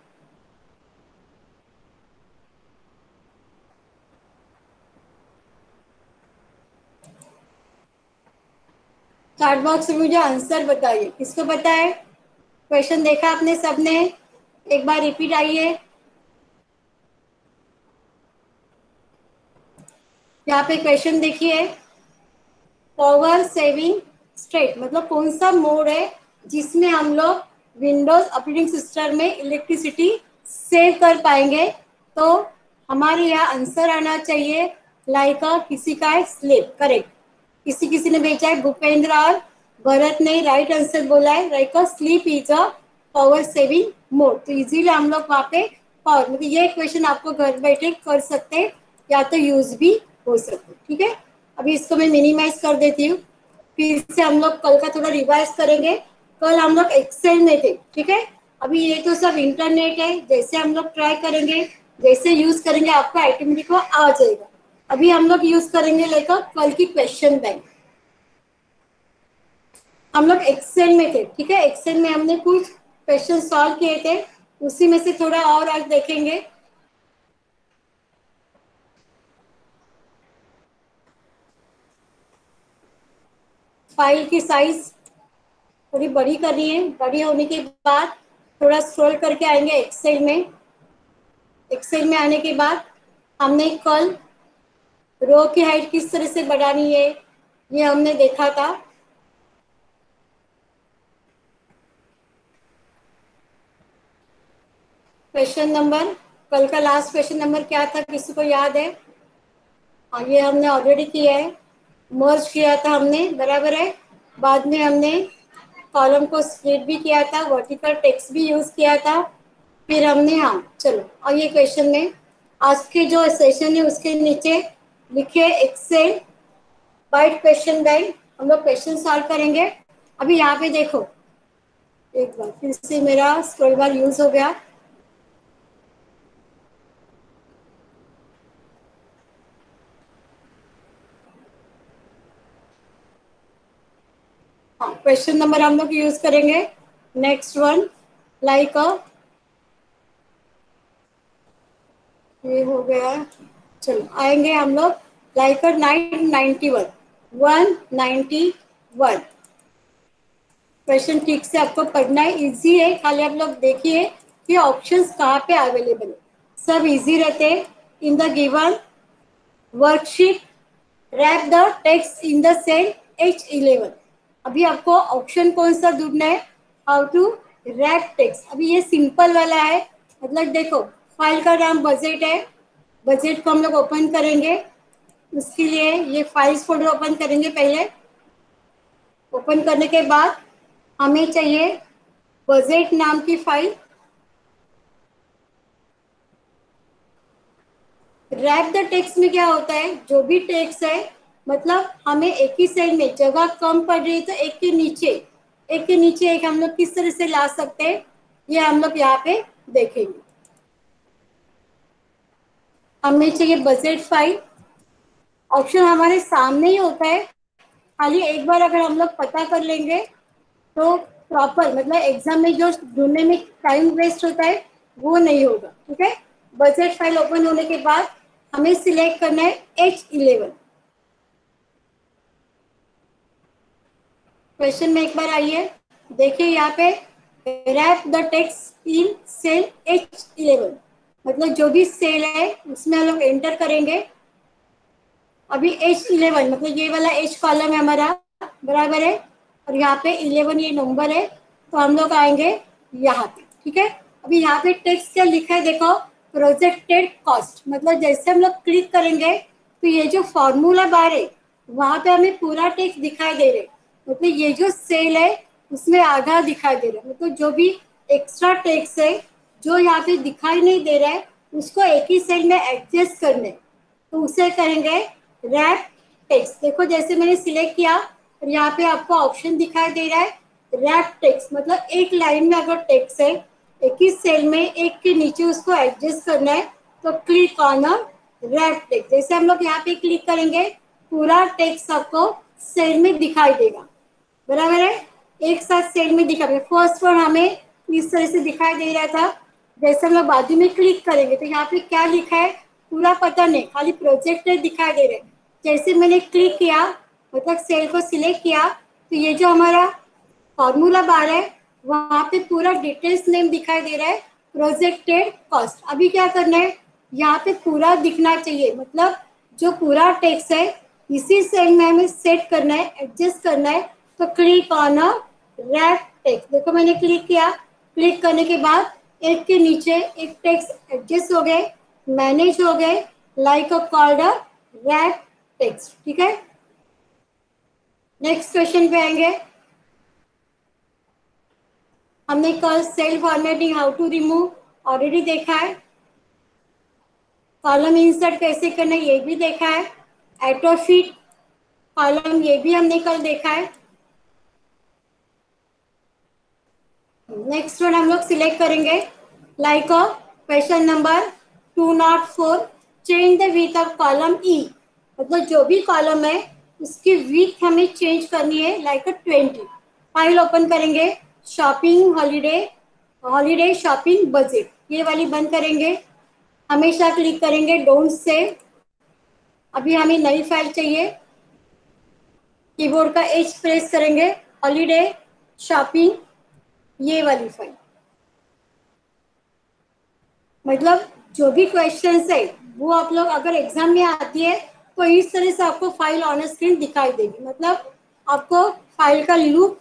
चैट बॉक्स में मुझे आंसर बताइए, किसको पता है। क्वेश्चन देखा आपने सबने, एक बार रिपीट आइए। यहाँ पे क्वेश्चन देखिए, पावर सेविंग स्टेट मतलब कौन सा मोड है जिसमें हम लोग विंडोज ऑपरेटिंग सिस्टम में इलेक्ट्रिसिटी सेव कर पाएंगे। तो हमारे यहाँ आंसर आना चाहिए लाइक किसी का है स्लीप, करेक्ट। किसी किसी ने भेजा है भूपेंद्र और भरत ने राइट आंसर बोला है, like sleep is a power saving mode. तो इजीली हम लोग वहाँ पे पावर, मतलब ये क्वेश्चन आपको घर बैठे कर सकते हैं या तो यूज भी हो सकते। ठीक है, अभी इसको मैं मिनिमाइज कर देती हूँ। फिर से हम लोग कल का थोड़ा रिवाइज करेंगे। कल हम लोग एक्सेल में थे, ठीक है। अभी ये तो सब इंटरनेट है, जैसे हम लोग ट्राई करेंगे जैसे यूज करेंगे आपको ऑटोमेटिक वो आ जाएगा। अभी हम लोग यूज करेंगे लेकर कल की क्वेश्चन बैंक। हम लोग एक्सेल में थे, ठीक है, एक्सेल में हमने कुछ क्वेश्चन सॉल्व किए थे, उसी में से थोड़ा और आज देखेंगे। फाइल की साइज थोड़ी बड़ी करनी है, बड़ी होने के बाद थोड़ा स्क्रॉल करके आएंगे एक्सेल में। एक्सेल में आने के बाद हमने कल रो की हाइट किस तरह से बढ़ानी है ये हमने देखा था। क्वेश्चन नंबर, कल का लास्ट क्वेश्चन नंबर क्या था, किसी को याद है? और ये हमने ऑलरेडी किया है, मर्ज किया था हमने, बराबर है। बाद में हमने कॉलम को स्प्लिट भी किया था, वर्टिकल टेक्स्ट भी यूज किया था। फिर हमने, हाँ चलो, और ये क्वेश्चन में आज के जो सेशन है उसके नीचे लिखे एक्सेल बाइट क्वेश्चन बैंक, हम लोग क्वेश्चन सॉल्व करेंगे। अभी यहाँ पे देखो, एक बार फिर से मेरा स्क्रॉल बार यूज हो गया। हाँ, क्वेश्चन नंबर हम लोग यूज करेंगे नेक्स्ट वन, लाइक अ, ये हो गया। चलो आएंगे हम लोग like nine ninety one, one ninety one. Question ठीक से आपको पढ़ना है, इजी है, खाली आप लोग देखिए कि ऑप्शंस कहाँ पे अवेलेबल है। सब इजी रहते हैं। In the given worksheet wrap the text in the cell H eleven. अभी आपको ऑप्शन कौन सा ढूंढना है, हाउ टू रैप टेक्स्ट। अभी ये सिंपल वाला है, मतलब देखो फाइल का नाम बजट है, बजट को हम लोग ओपन करेंगे। उसके लिए ये फाइल्स फोल्डर ओपन करेंगे पहले। ओपन करने के बाद हमें चाहिए बजट नाम की फाइल। रैप द टेक्स्ट में क्या होता है, जो भी टेक्स्ट है, मतलब हमें एक ही सेल में जगह कम पड़ रही है तो एक के नीचे एक के नीचे एक हम लोग किस तरह से ला सकते हैं, ये हम लोग यहाँ पे देखेंगे। हमें चाहिए बजट फाइल। ऑप्शन हमारे सामने ही होता है, खाली एक बार अगर हम लोग पता कर लेंगे तो प्रॉपर, मतलब एग्जाम में जो ढूंढने में टाइम वेस्ट होता है वो नहीं होगा, ठीक है। बजट फाइल ओपन होने के बाद हमें सिलेक्ट करना है एच इलेवन। क्वेश्चन में एक बार आइए, देखिए यहाँ पे wrap the text in cell H eleven, मतलब जो भी सेल है उसमें हम लोग एंटर करेंगे। अभी एच इलेवन मतलब ये वाला एच कॉलम है हमारा, बराबर है, और यहाँ पे इलेवन ये नंबर है, तो हम लोग आएंगे यहाँ पे, ठीक है। अभी यहाँ पे टेक्स्ट क्या लिखा है देखो, प्रोजेक्टेड कॉस्ट, मतलब जैसे हम लोग क्लिक करेंगे तो ये जो फॉर्मूला बार है वहां पे हमें पूरा टेक्स्ट दिखाई दे रहा है, मतलब ये जो सेल है उसमें आधा दिखाई दे रहा है, मतलब जो भी एक्स्ट्रा टेक्स्ट है जो यहाँ पे दिखाई नहीं दे रहा है उसको एक ही सेल में एडजस्ट करना है, तो उसे करेंगे रैप टेक्स्ट। देखो जैसे मैंने सिलेक्ट किया और यहाँ पे आपको ऑप्शन दिखाई दे रहा है रैप टेक्स्ट, मतलब एक लाइन में अगर टेक्स्ट है एक ही सेल में एक के नीचे उसको एडजस्ट करना है, तो click on a wrap text. जैसे हम लोग यहाँ पे क्लिक करेंगे पूरा टेक्स्ट आपको सेल में दिखाई देगा, बराबर है, एक साथ सेल में दिखा। फर्स्ट वन हमें इस तरह से दिखाई दे रहा था, जैसे हम लोग बाजू में क्लिक करेंगे तो यहाँ पे क्या लिखा है पूरा पता नहीं, खाली प्रोजेक्ट दिखाई दे रहे हैं। जैसे मैंने क्लिक किया, मतलब सेल को सिलेक्ट किया, तो ये जो हमारा फॉर्मूला बार है वहां पे पूरा डिटेल्स नेम दिखाई दे रहा है, प्रोजेक्टेड कॉस्ट। अभी क्या करना है, यहाँ पे पूरा दिखना चाहिए, मतलब जो पूरा टेक्स्ट है इसी सेल में हमें सेट करना है, एडजस्ट करना है, तो click on a wrap text. देखो मैंने क्लिक किया, क्लिक करने के बाद एक के नीचे एक टेक्स्ट एडजस्ट हो गए, मैनेज हो गए, like a called a wrap text, ठीक है। नेक्स्ट क्वेश्चन पे आएंगे। हमने कल cell formatting how to remove already देखा है, कॉलम इंसर्ट कैसे करना है ये भी देखा है, ऑटो फिट कॉलम ये भी हमने कल देखा है। नेक्स्ट वन हम लोग सिलेक्ट करेंगे like a question number two nought four, change the width of column E, मतलब जो भी कॉलम है उसकी विड्थ हमें चेंज करनी है, like a twenty. File open करेंगे, shopping holiday, holiday shopping budget, ये वाली बंद करेंगे, हमेशा क्लिक करेंगे डोंट से। अभी हमें नई फाइल चाहिए, कीबोर्ड का एच प्रेस करेंगे, हॉलीडे शॉपिंग, ये वाली फाइल। मतलब जो भी क्वेश्चंस है वो आप लोग अगर एग्जाम में आती है तो इस तरह से आपको फाइल ऑन स्क्रीन दिखाई देगी, मतलब आपको फाइल का लुक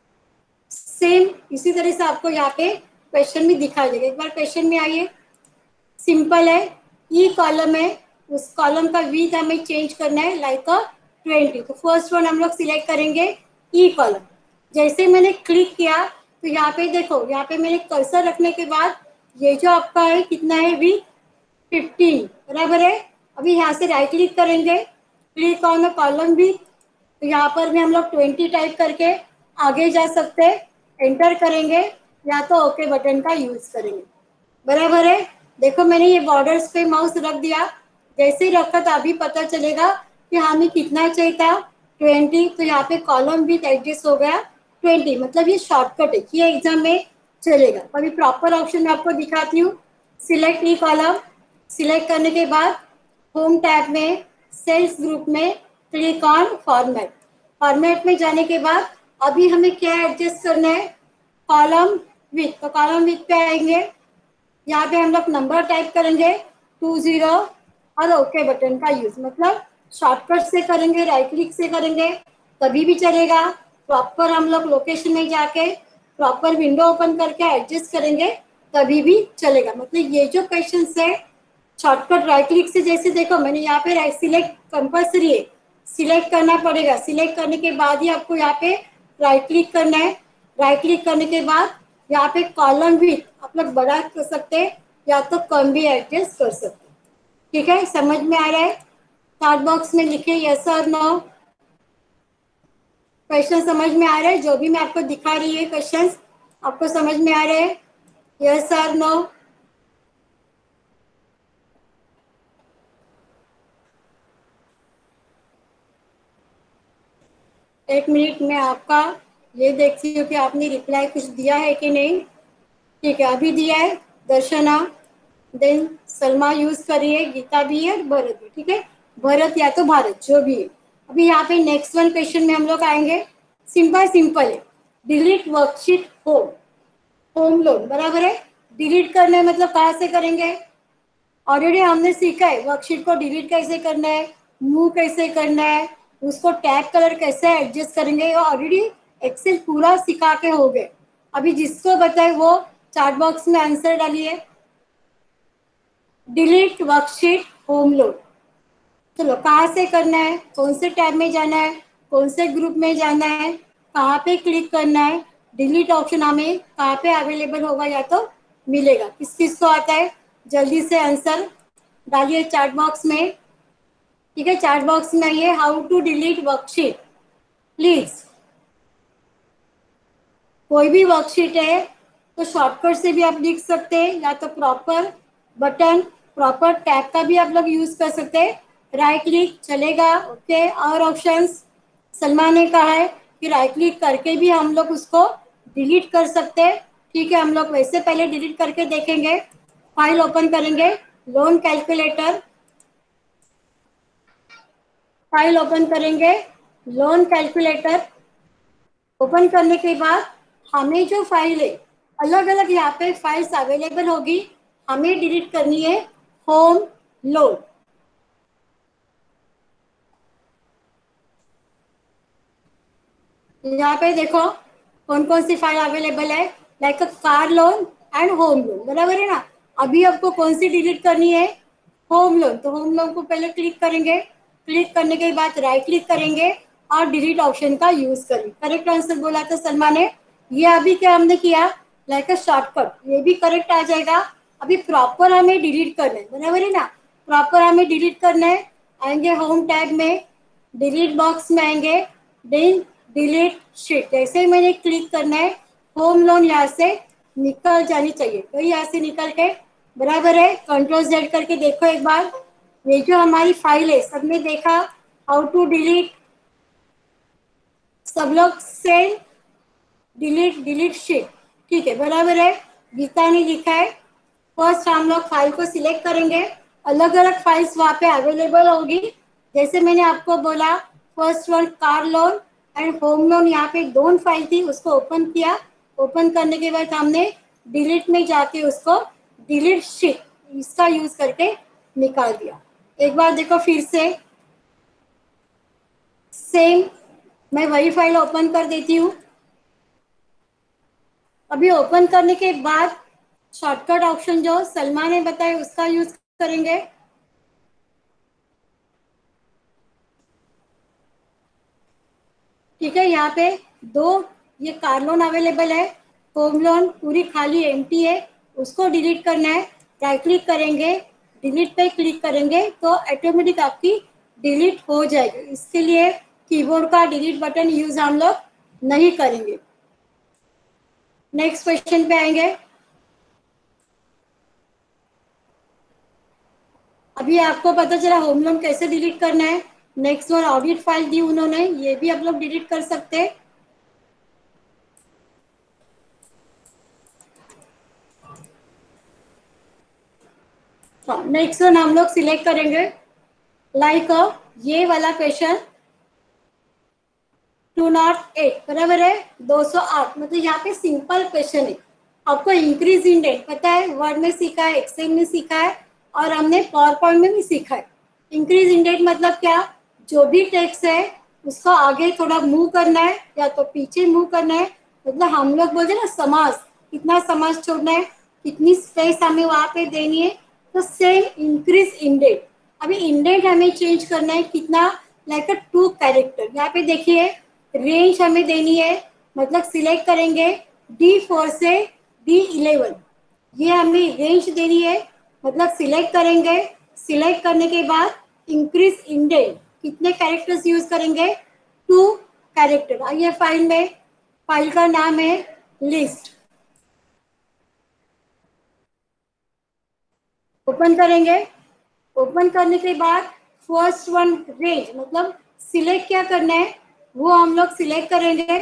सेम इसी तरह से आपको यहाँ पे क्वेश्चन में दिखाई देगा। एक बार क्वेश्चन में आइए, सिंपल है, ई कॉलम है, उस कॉलम का विड्थ हमें चेंज करना है लाइक अ ट्वेंटी। तो फर्स्ट वन हम लोग सिलेक्ट करेंगे ई कॉलम। जैसे मैंने क्लिक किया तो यहाँ पे देखो, यहाँ पे मैंने कर्सर रखने के बाद ये जो आपका है कितना है विड्थ, फिफ्टीन, बराबर है। अभी यहाँ से राइट क्लिक करेंगे, क्लिक ऑन कॉलम विड्थ, तो यहाँ पर भी हम लोग ट्वेंटी टाइप करके आगे जा सकते हैं, एंटर करेंगे या तो ओके बटन का यूज करेंगे, बराबर है। देखो मैंने ये बॉर्डर्स पे माउस रख दिया, जैसे ही रखा तो अभी पता चलेगा कि हमें कितना चाहिए था, ट्वेंटी, तो यहाँ पे कॉलम भी एडजस्ट हो गया ट्वेंटी, मतलब ये शॉर्टकट है, ये एग्जाम में चलेगा। अभी प्रॉपर ऑप्शन में आपको दिखाती हूँ, सिलेक्ट ई कॉलम, सिलेक्ट करने के बाद होम टैब में सेल्स ग्रुप में क्लिक ऑन फॉर्मेट, फॉर्मेट में जाने के बाद अभी हमें क्या एडजस्ट करना है, कॉलम विथ, तो कॉलम विथ पे आएंगे, यहाँ पे हम लोग नंबर टाइप करेंगे टू जीरो और ओके बटन का यूज, मतलब शॉर्टकट से करेंगे, राइट क्लिक से करेंगे तभी भी चलेगा, प्रॉपर हम लोग लोकेशन में जाके प्रॉपर विंडो ओपन करके एडजस्ट करेंगे तभी भी चलेगा। मतलब ये जो क्वेश्चन है शॉर्टकट राइट क्लिक से, जैसे देखो मैंने यहाँ पे राइट सिलेक्ट कंपल्सरी है, सिलेक्ट करना पड़ेगा, सिलेक्ट करने के बाद ही आपको यहाँ पे राइट क्लिक करना है, राइट क्लिक करने के बाद यहाँ पे कॉलम विथ आप लोग बड़ा कर सकते हैं या तो कम भी एडजस्ट कर सकते हैं, ठीक है। समझ में आ रहा है, चार्ट बॉक्स में लिखे यस और नो, क्वेश्चन समझ में आ रहा है, जो भी मैं आपको दिखा रही है क्वेश्चन आपको समझ में आ रहे हैं, यस और नो। एक मिनट में आपका ये देखती हूँ कि आपने रिप्लाई कुछ दिया है कि नहीं, ठीक है अभी दिया है, दर्शना, देन सलमा यूज करिए, गीता भी है, भरत भी, ठीक है, भरत या तो भारत जो भी है। अभी यहाँ पे नेक्स्ट वन क्वेश्चन में हम लोग आएंगे, सिंपल सिंपल है, delete worksheet home, home loan, बराबर है। डिलीट करना है मतलब कहाँ से करेंगे, ऑलरेडी हमने सीखा है वर्कशीट को डिलीट कैसे करना है, मूव कैसे करना है, उसको टैग कलर कैसे एडजस्ट करेंगे, ऑलरेडी एक्सेल पूरा सिखा के हो गए। अभी जिसको बताए वो चार्ट बॉक्स में आंसर डालिए, डिलीट वर्कशीट होम लोड। चलो कहाँ से करना है, कौन से टैब में जाना है, कौन से ग्रुप में जाना है, कहाँ पे क्लिक करना है, डिलीट ऑप्शन हमें कहाँ पे अवेलेबल होगा या तो मिलेगा, किस किस को आता है जल्दी से आंसर डालिए चार्ट बॉक्स में, ठीक है। चार्ट बॉक्स में आइए, how to delete worksheet please. कोई भी वर्कशीट है तो शॉर्टकट से भी आप लिख सकते हैं या तो प्रॉपर बटन प्रॉपर टैब का भी आप लोग यूज कर सकते हैं, राइट क्लिक चलेगा, ओके। और ऑप्शंस सलमान ने कहा है कि राइट क्लिक करके भी हम लोग उसको डिलीट कर सकते हैं, ठीक है। हम लोग वैसे पहले डिलीट करके देखेंगे, फाइल ओपन करेंगे, लोन कैलकुलेटर, फाइल ओपन करेंगे, लोन कैलकुलेटर ओपन करने के बाद हमें जो फाइल है अलग अलग यहाँ पे फाइल्स अवेलेबल होगी, हमें डिलीट करनी है होम लोन। यहाँ पे देखो कौन कौन सी फाइल अवेलेबल है, like car loan and home loan, बराबर है ना। अभी आपको कौन सी डिलीट करनी है, होम लोन, तो होम लोन को पहले क्लिक करेंगे, क्लिक करने के बाद राइट क्लिक करेंगे और डिलीट ऑप्शन का यूज करेंगे। करेक्ट आंसर बोला था सलमान ने, ये अभी क्या हमने किया, लाइक अ शॉर्टकट, ये भी करेक्ट आ जाएगा। अभी प्रॉपर हमें डिलीट करना है, बराबर है ना, प्रॉपर हमें डिलीट करना है, आएंगे होम टैब में, डिलीट बॉक्स में आएंगे, देन डिलीट शीट, जैसे ही मैंने क्लिक करना है होम लोन यहाँ से निकल जानी चाहिए, तो यहाँ से निकल के बराबर है। कंट्रोल जेड करके देखो एक बार, ये जो हमारी फाइल है, सबने देखा हाउ टू डिलीट, सब लोग से डिलीट डिलीट शीट, ठीक है बराबर है। गीता ने लिखा है फर्स्ट हम लोग फाइल को सिलेक्ट करेंगे, अलग अलग फाइल्स वहाँ पे अवेलेबल होगी। जैसे मैंने आपको बोला first one car loan and home loan, यहाँ पे दोनों फाइल थी, उसको ओपन किया। ओपन करने के बाद हमने डिलीट में जाके उसको डिलीट शीट इसका यूज करके निकाल दिया। एक बार देखो फिर से, सेम मैं वही फाइल ओपन कर देती हूँ। अभी ओपन करने के बाद शॉर्टकट ऑप्शन जो सलमा ने बताया उसका यूज करेंगे। ठीक है, यहाँ पे दो ये कार लोन अवेलेबल है, होम लोन पूरी खाली एम्प्टी है, उसको डिलीट करना है। राइट क्लिक करेंगे, डिलीट पे क्लिक करेंगे तो ऑटोमेटिक आपकी डिलीट हो जाएगी। इसके लिए कीबोर्ड का डिलीट बटन यूज हम लोग नहीं करेंगे। नेक्स्ट क्वेश्चन पे आएंगे। अभी आपको पता चला होम लोन कैसे डिलीट करना है। नेक्स्ट वन ऑडिट फाइल दी उन्होंने, ये भी आप लोग डिलीट कर सकते हैं। नेक्स्ट वन हम लोग सिलेक्ट करेंगे लाइक like, ये वाला क्वेश्चन टू नॉट एट बराबर है दो सौ आठ, मतलब यहाँ पे सिंपल क्वेश्चन है। आपको इंक्रीज इंडेंट पता है, वर्ड में सीखा है, एक्सेल में सीखा है और हमने पावर पॉइंट में भी सीखा है। इंक्रीज इंडेंट मतलब क्या, जो भी टेक्स्ट है उसको आगे थोड़ा मूव करना है या तो पीछे मूव करना है। मतलब हम लोग बोलते हैं ना समास, कितना समास छोड़ना है, कितनी स्पेस हमें वहां पे देनी है, तो सेम इंक्रीज इंडेंट। अभी इंडेंट हमें चेंज करना है कितना, लाइक अ टू कैरेक्टर। यहाँ पे देखिए रेंज हमें देनी है, मतलब सिलेक्ट करेंगे डी फोर से डी इलेवन, ये हमें रेंज देनी है। मतलब सिलेक्ट करेंगे, सिलेक्ट करने के बाद इंक्रीज इंडेंट कितने कैरेक्टर्स यूज करेंगे, टू कैरेक्टर। आइए फाइल में, फाइल का नाम है लिस्ट, ओपन करेंगे। ओपन करने के बाद फर्स्ट वन रेंज, मतलब सिलेक्ट क्या करना है वो हम लोग सिलेक्ट करेंगे।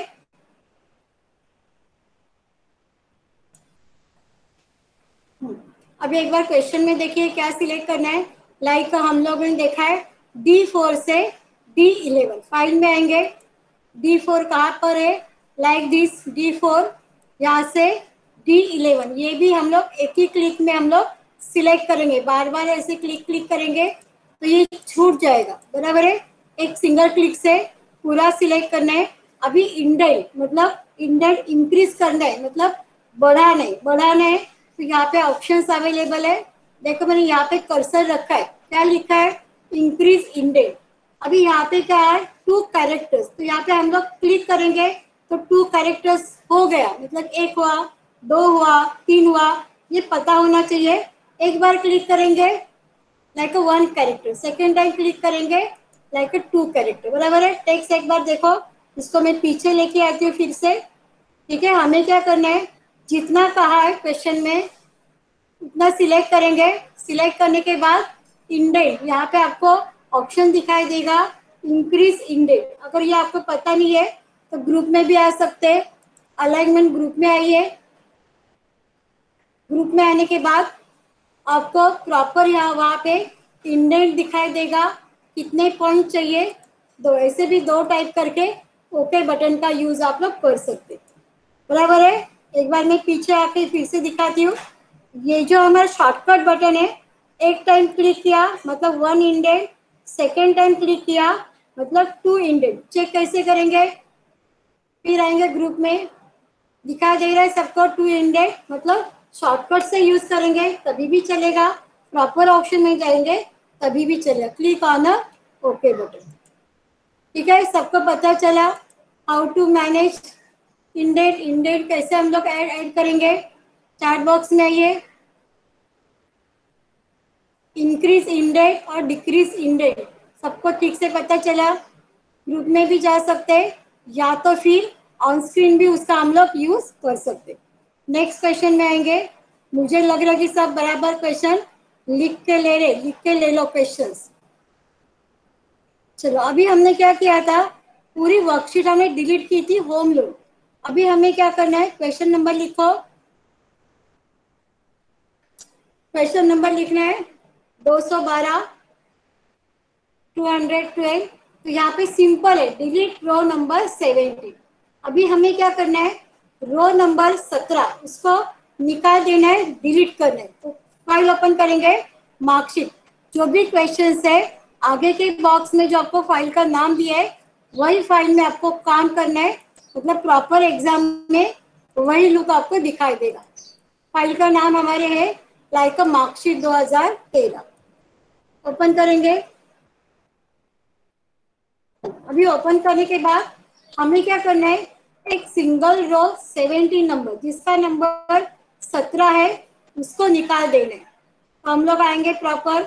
अभी एक बार क्वेश्चन में देखिए क्या सिलेक्ट करना है। लाइक like हम लोगों ने देखा है डी फोर से डी इलेवन, फाइल में आएंगे। डी फोर कहाँ पर है, लाइक दिस डी फोर, यहाँ से डी इलेवन, ये भी हम लोग एक ही क्लिक में हम लोग सिलेक्ट करेंगे। बार बार ऐसे क्लिक क्लिक करेंगे तो ये छूट जाएगा, बराबर है। एक सिंगल क्लिक से पूरा सिलेक्ट करना है। अभी इंडेंट मतलब इंडेंट इंक्रीज करना है, मतलब बढ़ाना है, बढ़ाना है। तो यहाँ पे ऑप्शंस अवेलेबल है, देखो मैंने यहाँ पे कर्सर रखा है, क्या लिखा है, इंक्रीज इंडेंट। अभी यहाँ पे क्या है, टू कैरेक्टर्स, तो यहाँ पे हम लोग क्लिक करेंगे तो टू कैरेक्टर्स हो गया, मतलब एक हुआ, दो हुआ, तीन हुआ, ये पता होना चाहिए। एक बार क्लिक करेंगे like one character, second time click करेंगे लाइक टू कैरेक्टर, बराबर है। टेक्स्ट एक बार देखो, इसको मैं पीछे लेके आती हूँ फिर से। ठीक है, हमें क्या करना है, जितना कहा है क्वेश्चन में उतना सिलेक्ट करेंगे। सिलेक्ट करने के बाद इंडेंट, यहाँ पे आपको ऑप्शन दिखाई देगा इंक्रीज इंडेंट। अगर ये आपको पता नहीं है तो ग्रुप में भी आ सकते हैं, अलाइनमेंट ग्रुप में आइए। ग्रुप में आने के बाद आपको प्रॉपर यहाँ वहाँ पे इंडेंट दिखाई देगा, कितने पॉइंट चाहिए, दो, ऐसे भी दो टाइप करके ओके बटन का यूज आप लोग कर सकते, बराबर है। एक बार मैं पीछे आके फिर से दिखाती हूँ। ये जो हमारा शॉर्टकट बटन है, एक टाइम क्लिक किया मतलब one indent, second time click किया मतलब टू इंडेंट। चेक कैसे करेंगे, फिर आएंगे ग्रुप में, दिखाई दे रहा है सबको टू इंडेंट, मतलब शॉर्टकट से यूज करेंगे तभी भी चलेगा, प्रॉपर ऑप्शन में जाएंगे तभी भी चलेगा। Click on okay button. ठीक है, सबको पता चला how to manage indent. Indent कैसे हम लोग ऐड ऐड करेंगे, चैट बॉक्स में आइए। इंक्रीज इंडेंट और डिक्रीज इंडेंट सबको ठीक से पता चला, ग्रुप में भी जा सकते हैं या तो फिर ऑन स्क्रीन भी उसका हम लोग यूज कर सकते। नेक्स्ट क्वेश्चन में आएंगे। मुझे लग रहा है कि सब बराबर क्वेश्चन लिख के ले रहे लिख के ले लो क्वेश्चंस। चलो अभी हमने क्या किया था, पूरी वर्कशीट हमने डिलीट की थी होम लोन। अभी हमें क्या करना है, क्वेश्चन नंबर लिखो। क्वेश्चन नंबर लिखना है दो सौ बारह, टू हंड्रेड ट्वेल्व। तो यहाँ पे सिंपल है, डिलीट रो नंबर सेवेंटी। अभी हमें क्या करना है, रो नंबर सत्रह उसको निकाल देना है, डिलीट करना है। तो फाइल ओपन करेंगे, मार्कशीट, जो भी क्वेश्चन है आगे के बॉक्स में जो आपको फाइल का नाम दिया है वही फाइल में आपको काम करना है। मतलब प्रॉपर एग्जाम में वही लुक आपको दिखाई देगा। फाइल का नाम हमारे है लाइक मार्कशीट दो हज़ार तेरह। ओपन करेंगे। अभी ओपन करने के बाद हमें क्या करना है, एक सिंगल रो सेवेंटीन नंबर जिसका नंबर सत्रह है उसको निकाल देना है। तो हम लोग आएंगे प्रॉपर,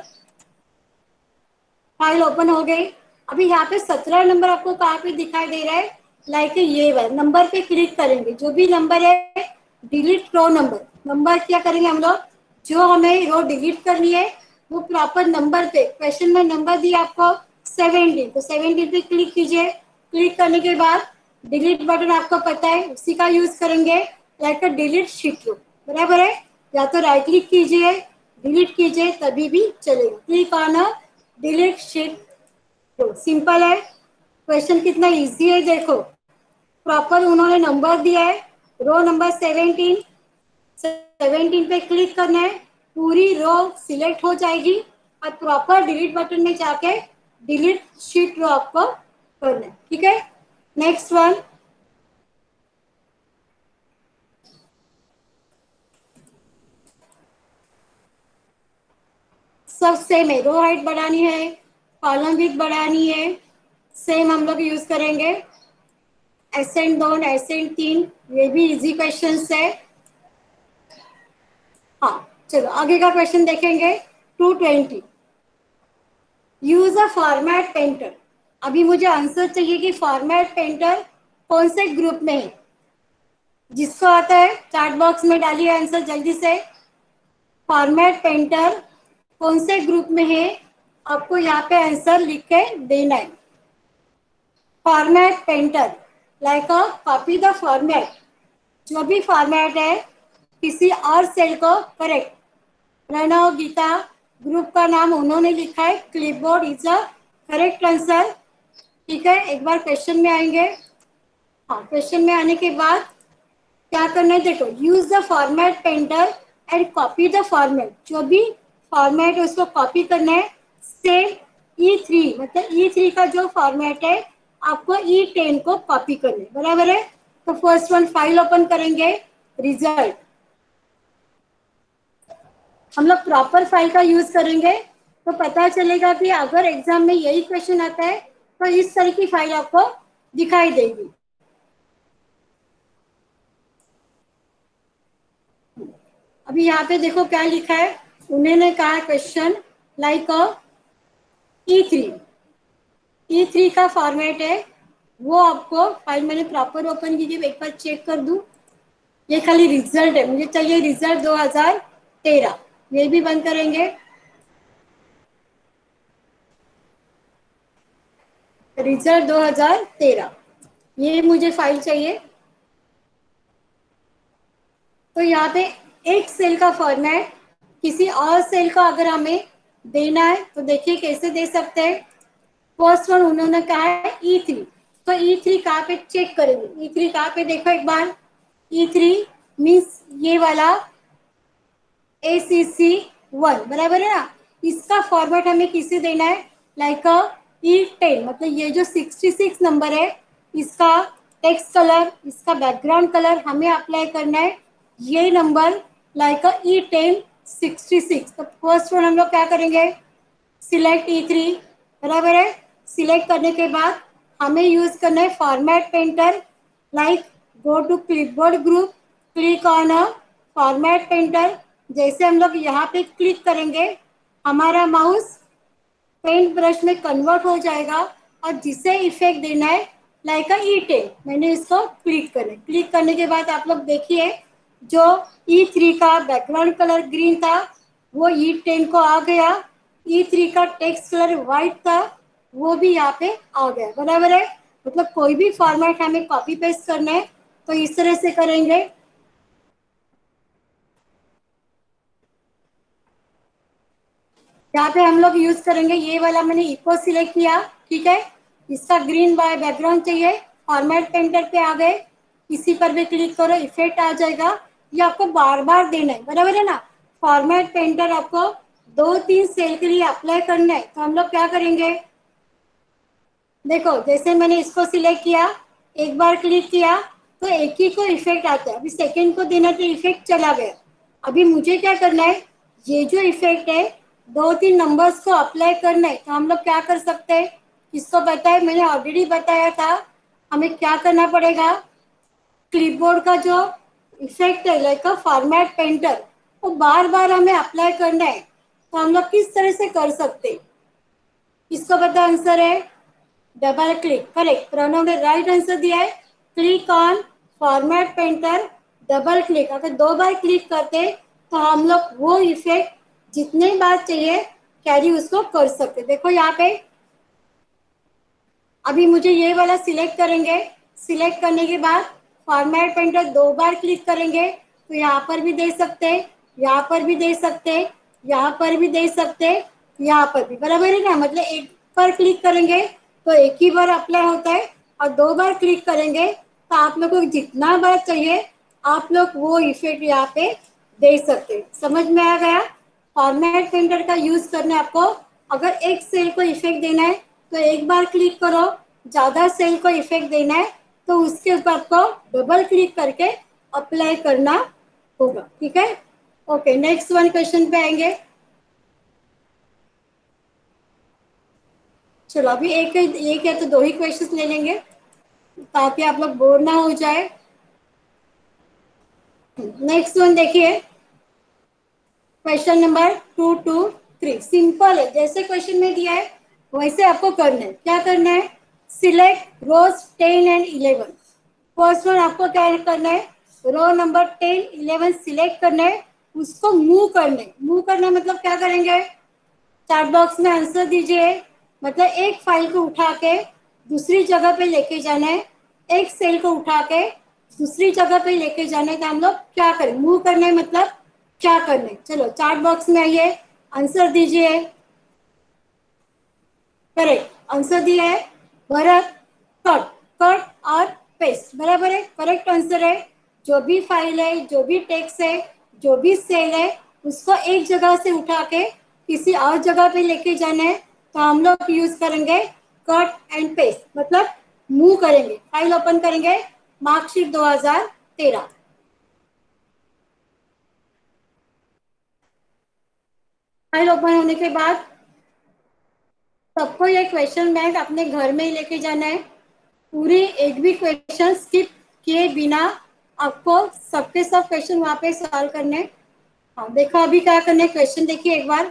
फाइल ओपन हो गई। अभी यहाँ पे सत्रह नंबर आपको कहाँ पे दिखाई दे रहा है, लाइक ये वाला नंबर पे क्लिक करेंगे। जो भी नंबर है डिलीट रो नंबर, नंबर क्या करेंगे हम लोग, जो हमें रो डिलीट करनी है वो प्रॉपर नंबर पे, क्वेश्चन में नंबर दिया आपको सेवेंटीन, तो सेवेंटीन पे क्लिक कीजिए। क्लिक करने के बाद डिलीट बटन आपको पता है उसी का यूज करेंगे, लाइक डिलीट शीट रो, बराबर है। या तो राइट क्लिक कीजिए, डिलीट कीजिए, तभी भी चलेगा। Click on delete sheet row, simple है। क्वेश्चन कितना इजी है देखो, प्रॉपर उन्होंने नंबर दिया है, रो नंबर सेवेंटीन, सेवेंटीन पे क्लिक करना है, पूरी रो सिलेक्ट हो जाएगी और प्रॉपर डिलीट बटन में जाके डिलीट शीट रो आपको करना है, ठीक है। नेक्स्ट वन, सब सेम है, रो हाइट बढ़ानी है, कॉलम विड्थ बढ़ानी है, सेम हम लोग यूज करेंगे। एसेंट दो, एसेंट तीन, ये भी इजी क्वेश्चंस है। हाँ चलो आगे का क्वेश्चन देखेंगे। Two twenty, use a format painter. अभी मुझे आंसर चाहिए कि फॉर्मेट पेंटर कौन से ग्रुप में है। जिसको आता है चार्ट बॉक्स में डालिए आंसर जल्दी से। फॉर्मेट पेंटर कौन से ग्रुप में है, आपको यहाँ पे आंसर लिख के देना है। Format painter, like a copy the format, जो भी फॉर्मेट है किसी और सेल को करेक्ट। प्रणव गीता ग्रुप का नाम उन्होंने लिखा है, clipboard is a correct answer, ठीक है। एक बार क्वेश्चन में आएंगे। हाँ क्वेश्चन में आने के बाद क्या करना है देखो, use the format painter and copy the format, जो भी फॉर्मेट है उसको कॉपी करना है। सेम ई थ्री, मतलब ई थ्री का जो फॉर्मेट है आपको ई टेन को कॉपी करना है, बराबर है। तो फर्स्ट वन फाइल ओपन करेंगे, रिजल्ट, हम लोग प्रॉपर फाइल का यूज करेंगे तो पता चलेगा कि अगर एग्जाम में यही क्वेश्चन आता है तो इस तरह की फाइल आपको दिखाई देगी। अभी यहाँ पे देखो क्या लिखा है, उन्होंने कहा question like E three, E three का फॉर्मेट है वो आपको, फाइल मैंने प्रॉपर ओपन की, एक बार चेक कर दूं। ये खाली रिजल्ट है, मुझे चाहिए रिजल्ट दो हज़ार तेरह, ये भी बंद करेंगे। रिजल्ट दो हज़ार तेरह, ये मुझे फाइल चाहिए। तो यहाँ पे एक सेल का फॉर्मेट किसी और सेल का अगर हमें देना है तो देखिए कैसे दे सकते हैं। फर्स्ट वन उन्होंने कहा है ई थ्री, तो ई थ्री कहाँ पे चेक करेंगे, ई थ्री कहाँ पे देखो एक बार, ई थ्री मीन्स ये वाला ए सी सी वन, बराबर है ना। इसका फॉर्मेट हमें किसे देना है, लाइक ई टेन, मतलब ये जो सिक्सटी सिक्स नंबर है इसका टेक्स्ट कलर, इसका बैकग्राउंड कलर हमें अप्लाई करना है ये number, like E ten sixty six. तो फर्स्ट वन हम लोग क्या करेंगे, सिलेक्ट ई थ्री, बराबर है। सिलेक्ट करने के बाद हमें यूज करना है format painter, like go to clipboard group, click on a format painter. जैसे हम लोग यहाँ पे क्लिक करेंगे हमारा माउस पेंट ब्रश में कन्वर्ट हो जाएगा और जिसे इफेक्ट देना है लाइक ई टेन, मैंने इसको क्लिक करें। क्लिक करने के बाद आप लोग देखिए जो ई थ्री का बैकग्राउंड कलर ग्रीन था वो ई टेन को आ गया, ई थ्री का टेक्स्ट कलर व्हाइट था वो भी यहाँ पे आ गया, बराबर है। मतलब कोई भी फॉर्मेट हमें कॉपी पेस्ट करना है तो इस तरह से करेंगे। यहाँ पे हम लोग यूज करेंगे ये वाला, मैंने इको सिलेक्ट किया, ठीक है। इसका ग्रीन बाय बैकग्राउंड चाहिए, फॉर्मेट पेंटर पे आ गए, इसी पर भी क्लिक करो, इफेक्ट आ जाएगा। ये आपको बार बार देना है, बराबर है ना। फॉर्मेट पेंटर आपको दो तीन सेल के लिए अप्लाई करना है, तो हम लोग क्या करेंगे, देखो जैसे मैंने इसको सिलेक्ट किया, एक बार क्लिक किया तो एक ही को इफेक्ट आता है, अभी सेकेंड को देना तो इफेक्ट चला गया। अभी मुझे क्या करना है, ये जो इफेक्ट है दो तीन नंबर्स को अप्लाई करना है, तो हम लोग क्या कर सकते हैं, किसको पता है, मैंने ऑलरेडी बताया था। हमें क्या करना पड़ेगा, क्लिपबोर्ड का जो इफेक्ट है लाइक अ फॉर्मेट पेंटर, वो बार बार हमें अप्लाई करना है। तो हम लोग किस तरह से कर सकते हैं, किसको पता आंसर है, डबल क्लिक, करेक्ट, प्रणव ने राइट आंसर दिया है। Click on format painter, double click, अगर दो बार क्लिक करते तो हम लोग वो इफेक्ट जितने बार चाहिए कैरी उसको कर सकते। देखो यहाँ पे अभी मुझे ये वाला सिलेक्ट करेंगे, सिलेक्ट करने के बाद फॉर्मेट पेंटर दो बार क्लिक करेंगे तो यहाँ पर भी दे सकते हैं, यहाँ पर भी दे सकते हैं, यहाँ पर भी दे सकते हैं, यहाँ पर भी, बराबर है ना। मतलब एक बार क्लिक करेंगे तो एक ही बार अप्लाई होता है, और दो बार क्लिक करेंगे तो आप लोग को जितना बार चाहिए आप लोग वो इफेक्ट यहाँ पे दे सकते हैं। समझ में आ गया, फॉर्मेट पेंटर का यूज करना आपको। अगर एक सेल को इफेक्ट देना है तो एक बार क्लिक करो, ज्यादा सेल को इफेक्ट देना है तो उसके ऊपर आपको डबल क्लिक करके अप्लाई करना होगा, ठीक है। ओके, नेक्स्ट वन क्वेश्चन पे आएंगे। चलो अभी एक एक या तो दो ही क्वेश्चन ले लेंगे ताकि आप लोग बोर ना हो जाए। नेक्स्ट वन देखिए, question number two two three, simple है, जैसे क्वेश्चन में दिया है वैसे आपको करना है। क्या करना है, select rows ten and eleven. First one आपको क्या करना है, row number ten eleven select करना है, उसको मूव करना है। मूव करना मतलब क्या करेंगे, चैट बॉक्स में आंसर दीजिए। मतलब एक फाइल को उठा के दूसरी जगह पे लेके जाना है, एक सेल को उठा के दूसरी जगह पे लेके जाना है, तो हम लोग क्या करें, मूव करना है मतलब क्या करना है। चलो चैट बॉक्स में आइए, आंसर दीजिए। करेक्ट आंसर दिया है भरत, कट, कट और पेस्ट, बराबर है, करेक्ट आंसर है। जो भी फाइल है, जो भी टेक्स्ट है, जो भी सेल है, उसको एक जगह से उठा के किसी और जगह पे लेके जाना है, तो हम लोग यूज करेंगे कट एंड पेस्ट, मतलब मूव करेंगे। फाइल ओपन करेंगे, मार्कशीट दो हजार तेरह। फाइल ओपन होने के बाद सबको ये क्वेश्चन बैंक अपने घर में ही लेके जाना है। पूरी एक भी क्वेश्चन स्किप किए बिना आपको सबके सब क्वेश्चन वहां पे सॉल्व करने। हाँ देखो अभी क्या करने, क्वेश्चन देखिए एक बार,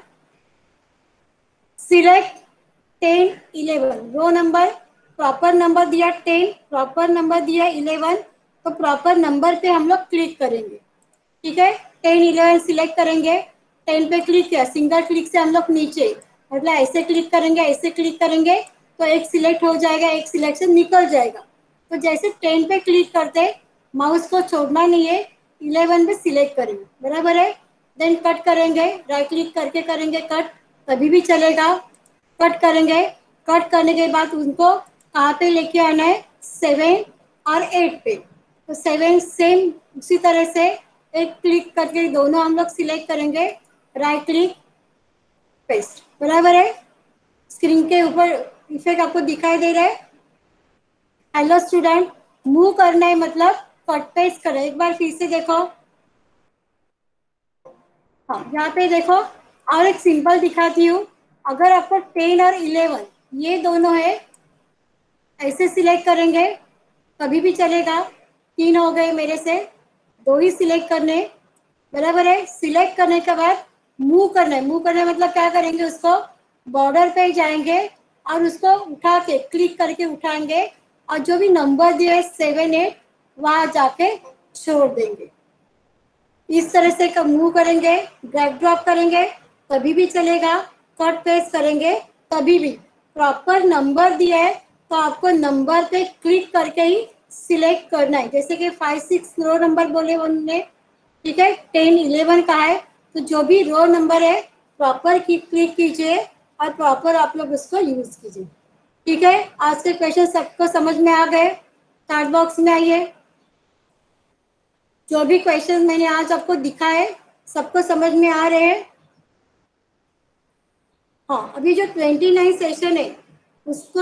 select ten eleven, row number proper number दिया टेन, प्रॉपर नंबर दिया इलेवन, तो प्रॉपर नंबर पे हम लोग क्लिक करेंगे, ठीक है। टेन इलेवन सिलेक्ट करेंगे, टेन पे क्लिक किया, सिंगल क्लिक से हम लोग नीचे, मतलब ऐसे क्लिक करेंगे, ऐसे क्लिक करेंगे तो एक सिलेक्ट हो जाएगा, एक सिलेक्शन निकल जाएगा। तो जैसे टेन पे क्लिक करते माउस को छोड़ना नहीं है, इलेवन पे सिलेक्ट करेंगे, बराबर है। देन कट करेंगे, राइट क्लिक करके करेंगे कट, तभी भी चलेगा। कट करेंगे, कट करने के बाद उनको कहाँ पे लेके आना है, सेवन और एट पे। तो सेवन सेम उसी तरह से एक क्लिक करके दोनों हम लोग सिलेक्ट करेंगे, राइट क्लिक पेस्ट, बराबर है। स्क्रीन के ऊपर इफेक्ट आपको दिखाई दे रहा है। हेलो स्टूडेंट, मूव करना है मतलब कट पेस्ट करें, एक बार फिर से देखो। हाँ यहाँ पे देखो, और एक सिंपल दिखाती हूँ। अगर आपको टेन और इलेवन ये दोनों है, ऐसे सिलेक्ट करेंगे कभी भी चलेगा। तीन हो गए मेरे से, दो ही सिलेक्ट करने, बराबर है। सिलेक्ट करने के बाद मूव करना है, मूव करना है मतलब क्या करेंगे, उसको बॉर्डर पे जाएंगे और उसको उठा के क्लिक करके उठाएंगे, और जो भी नंबर दिए सेवन एट वहां जाके छोड़ देंगे। इस तरह से मूव करेंगे, ड्रैग ड्रॉप करेंगे तभी भी चलेगा, कट पेस्ट करेंगे तभी भी। प्रॉपर नंबर दिया है तो आपको नंबर पे क्लिक करके ही सिलेक्ट करना है। जैसे कि फाइव सिक्स रो नंबर बोले उन्होंने, ठीक है, टेन इलेवन का है, तो जो भी रो नंबर है प्रॉपर क्लिक कीजिए और प्रॉपर आप लोग उसको यूज कीजिए। ठीक है, आज के क्वेश्चन सबको समझ में आ गए? चार्ट बॉक्स में आइए। जो भी क्वेश्चन मैंने आज आपको दिखाए सबको समझ में आ रहे हैं? हाँ, अभी जो ट्वेंटी नाइन सेशन है उसको